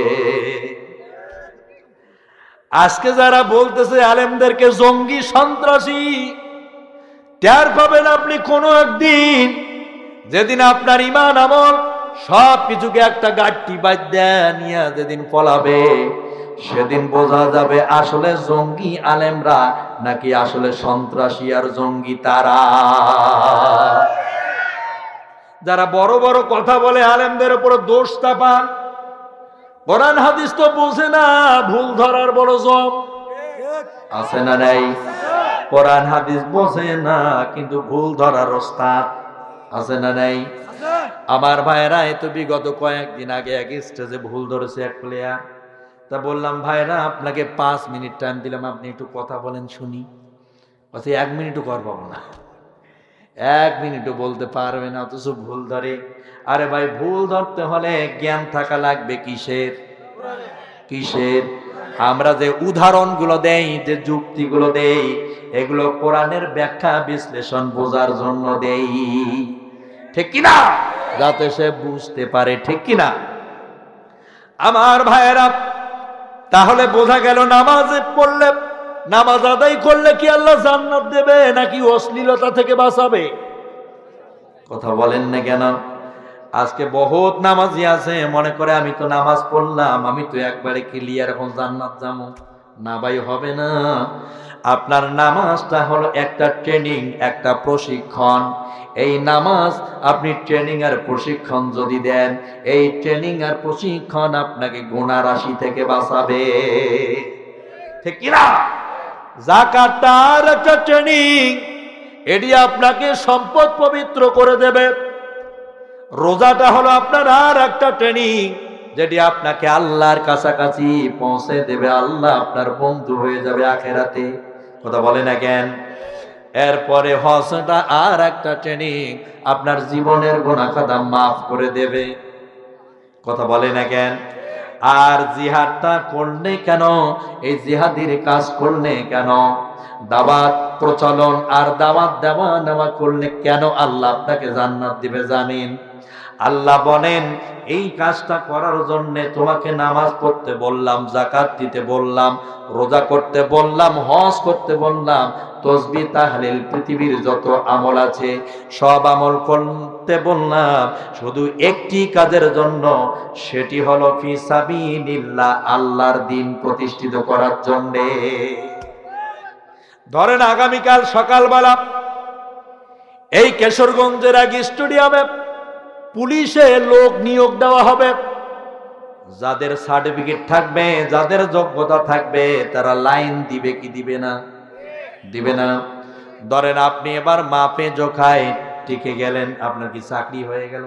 আজকে যারা বলতেছে আলেমদেরকে জঙ্গি সন্ত্রাসী, টের পাবেন আপনি কোনো একদিন, যেদিন আপনার ঈমান আমল সব কিছুকে একটা গাঁটটি বাঁধা নিয়ে যেদিন পলাবে, সেদিন বোঝা যাবে আসলে জঙ্গি আলেমরা নাকি আসলে সন্ত্রাসী আর জঙ্গি তারা। যারা বড় বড় কথা বলে আলেমদের উপর দোষ চাপান, কোরআন হাদিস তো বোঝে না, ভুল ধরার বড় জম আছে না নাই? কোরআন হাদিস বোঝে না কিন্তু ভুল ধরার ওস্তাদ আছে না নাই? আমার ভাইরা এত বিগত কয়েকদিন আগে এক স্টেজে ভুল ধরেছে এক প্লেয়ার। তা বললাম ভাইরা আপনাকে পাঁচ মিনিট টাইম দিলাম, আপনি একটু কথা বলেন শুনি। বলছে এক মিনিটও কর পাবো না। এক মিনিটও বলতে পারবে না, অথচ ভুল ধরে। আরে ভাই, ভুল ধরতে হলে জ্ঞান থাকা লাগবে কিসের? কিসের? আমরা যে উদাহরণগুলো দেই, যে যুক্তিগুলো দেই, এগুলো কোরআনের ব্যাখ্যা বিশ্লেষণ বোঝার জন্য দেই, ঠিক কিনা? যাতে সে বুঝতে পারে, ঠিক কিনা? আমার ভাইয়েরা, তাহলে বোঝা গেল নামাজে পড়লে, নামাজ আদায় করলে কি আল্লাহ জান্নাত দেবে নাকি অশ্লীলতা থেকে বাঁচাবে? কথা বলেন না কেন? আজকে বহুত নামাজি আছে, মনে করে আমি তো নামাজ পড়লাম, আমি তো একবারে ক্লিয়ার, এখন জান্নাত যাবো। না ভাই, হবে না। আপনার নামাজটা হলো একটা ট্রেনিং, একটা প্রশিক্ষণ। এই নামাজ আপনি ট্রেনিং আর প্রশিক্ষণ যদি দেন, এই ট্রেনিং আর প্রশিক্ষণ আপনাকে গুনাহ রাশি থেকে বাঁচাবে, ঠিক কিনা? যাকাতটা আর একটা ট্রেনিং, এটি আপনাকে সম্পদ পবিত্র করে দেবে। রোজাটা হলো আপনার আর একটা ট্রেনিং, যেটি আপনাকে আল্লাহর কাছাকাছি পৌঁছে দেবে, আল্লাহ আপনার বন্ধু হয়ে যাবে আখেরাতে। কথা বলে না কেন? এরপরে হজটা আর একটা ট্রেনিং, আপনার জীবনের গুনাহ খাতা মাফ করে দেবে। কথা বলে না কেন? আর জিহাদটা করলে কেন? এই জিহাদির কাজ করলে কেন? দাওয়াত প্রচলন আর দাওয়াত দেওয়া নেওয়া করলে কেন আল্লাহ আপনাকে জান্নাত দিবে জানেন? আল্লাহ বলেন, এই কাজটা করার জন্য তোমাকে নামাজ পড়তে বললাম, যাকাত দিতে বললাম, রোজা করতে বললাম, হজ করতে বললাম, তাসবিহ তাহলিল পৃথিবীর যত আমল আছে সব আমল করতে বললাম, শুধু একটি কাজের জন্য, সেটি হলো ফি সাবিলিল্লাহ, আল্লাহর দ্বীন প্রতিষ্ঠিত করার জন্য। ধরেন আগামীকাল সকালবেলা এই কিশোরগঞ্জের এক স্টেডিয়ামে পুলিশে লোক নিয়োগ দেওয়া হবে। যাদের সার্টিফিকেট থাকবে, যাদের যোগ্যতা থাকবে, তারা লাইন দিবে কি দিবে না? দিবে না। ধরেন আপনি এবার মাপে জোখায় টিকে গেলেন, আপনার কি চাকরি হয়ে গেল?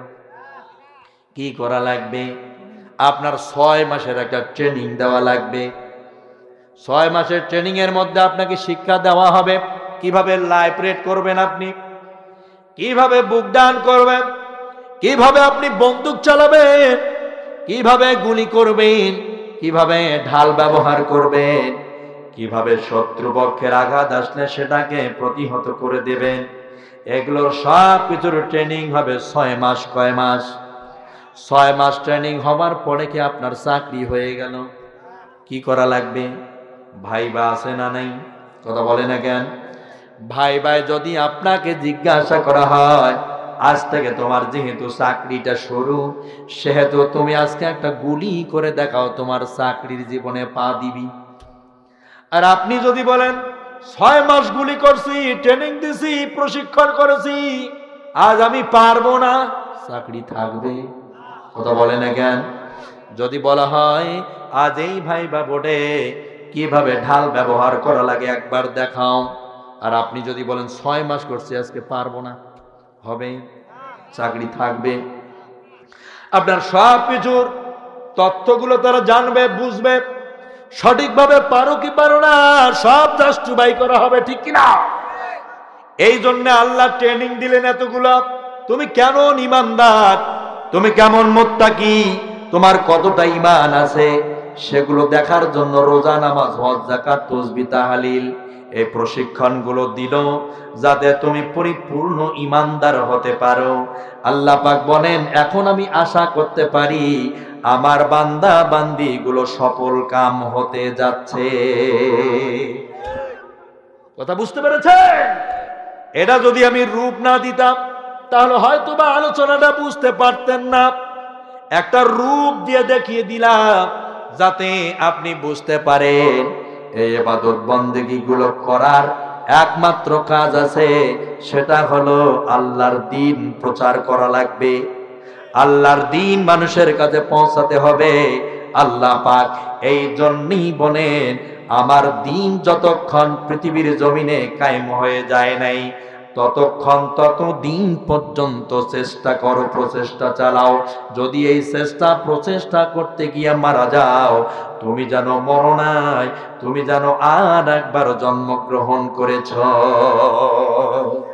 কি করা লাগবে? আপনার ছয় মাসের একটা ট্রেনিং দেওয়া লাগবে। ছয় মাসের ট্রেনিং এর মধ্যে আপনাকে শিক্ষা দেওয়া হবে কিভাবে লাইফ রেড করবেন, আপনি কিভাবে বুক ডান করবেন, কিভাবে আপনি বন্দুক চালাবেন, কিভাবে গুলি করবেন, কিভাবে ঢাল ব্যবহার করবেন, কিভাবে শত্রুপক্ষের আঘাত আসলে সেটাকে প্রতিহত করে দেবেন। এগুলোর সব কিছুর ট্রেনিং হবে ছয় মাস। কয় মাস? ছয় মাস ট্রেনিং হওয়ার পরে কি আপনার চাকরি হয়ে গেল? কি করা লাগবে? ভাইবা আছে না নাই? কথা বলে না কেন? ভাইবায় যদি আপনাকে জিজ্ঞাসা করা হয়, আজ থেকে তোমার যেহেতু চাকরিটা শুরু, সেহেতু তুমি আজকে একটা গুলি করে দেখাও, তোমার চাকরির জীবনে পা দিবি। আর আপনি যদি বলেন, ছয় মাস গুলি করছি, ট্রেনিং দিছি, প্রশিক্ষণ করেছি, আজ আমি পারবো না, চাকরি থাকবে? কথা বলে না কেন? যদি বলা হয়, আজ এই ভাইবা বোর্ডে কিভাবে ঢাল ব্যবহার করা লাগে একবার দেখাও, আর আপনি যদি বলেন ছয় মাস করছি, আজকে পারবো না, হবে? চাকরি থাকবে? আপনার সব কিছুর তথ্যগুলো তারা জানবে, বুঝবে, সঠিকভাবে পারো কি পারো না সব জাস্টিফাই করা হবে, ঠিক কিনা? এই জন্য আল্লাহ ট্রেনিং দিলেন এতগুলো। তুমি কেমন ইমানদার, তুমি কেমন মুত্তাকি, তোমার কতটা ইমান আছে, সেগুলো দেখার জন্য রোজা, নামাজ, হজ, যাকাত, তাসবিহ তাহলিল, এই প্রশিক্ষণগুলো দিল যাতে তুমি পরিপূর্ণ ইমানদার হতে পারো। আল্লাহ পাক বলেন, এখন আমি আশা করতে পারি আমার বান্দা বান্দি গুলো সফল কাম হতে যাচ্ছে। কথা বুঝতে পেরেছেন? এটা যদি আমি রূপ না দিতাম, তাহলে হয়তো বা আলোচনাটা বুঝতে পারতেন না। একটা রূপ দিয়ে দেখিয়ে দিলাম যাতে আপনি বুঝতে পারেন এই ইবাদত বন্দেগী গুলো করার একমাত্র কাজ আছে, সেটা হলো আল্লাহর দ্বীন প্রচার করা লাগবে। আল্লাহর দ্বীন মানুষের কাছে পৌঁছাতে হবে। আল্লাহ পাক এই জন্যই বলেন, আমার দ্বীন যতক্ষণ পৃথিবীর জমিনে কায়েম হয়ে যায় নাই, ততক্ষণ ততদিন পর্যন্ত চেষ্টা করো, প্রচেষ্টা চালাও। যদি এই চেষ্টা প্রচেষ্টা করতে গিয়ে মারা যাও, তুমি জানো মরো নাই, তুমি জানো আর একবার জন্মগ্রহণ করেছ।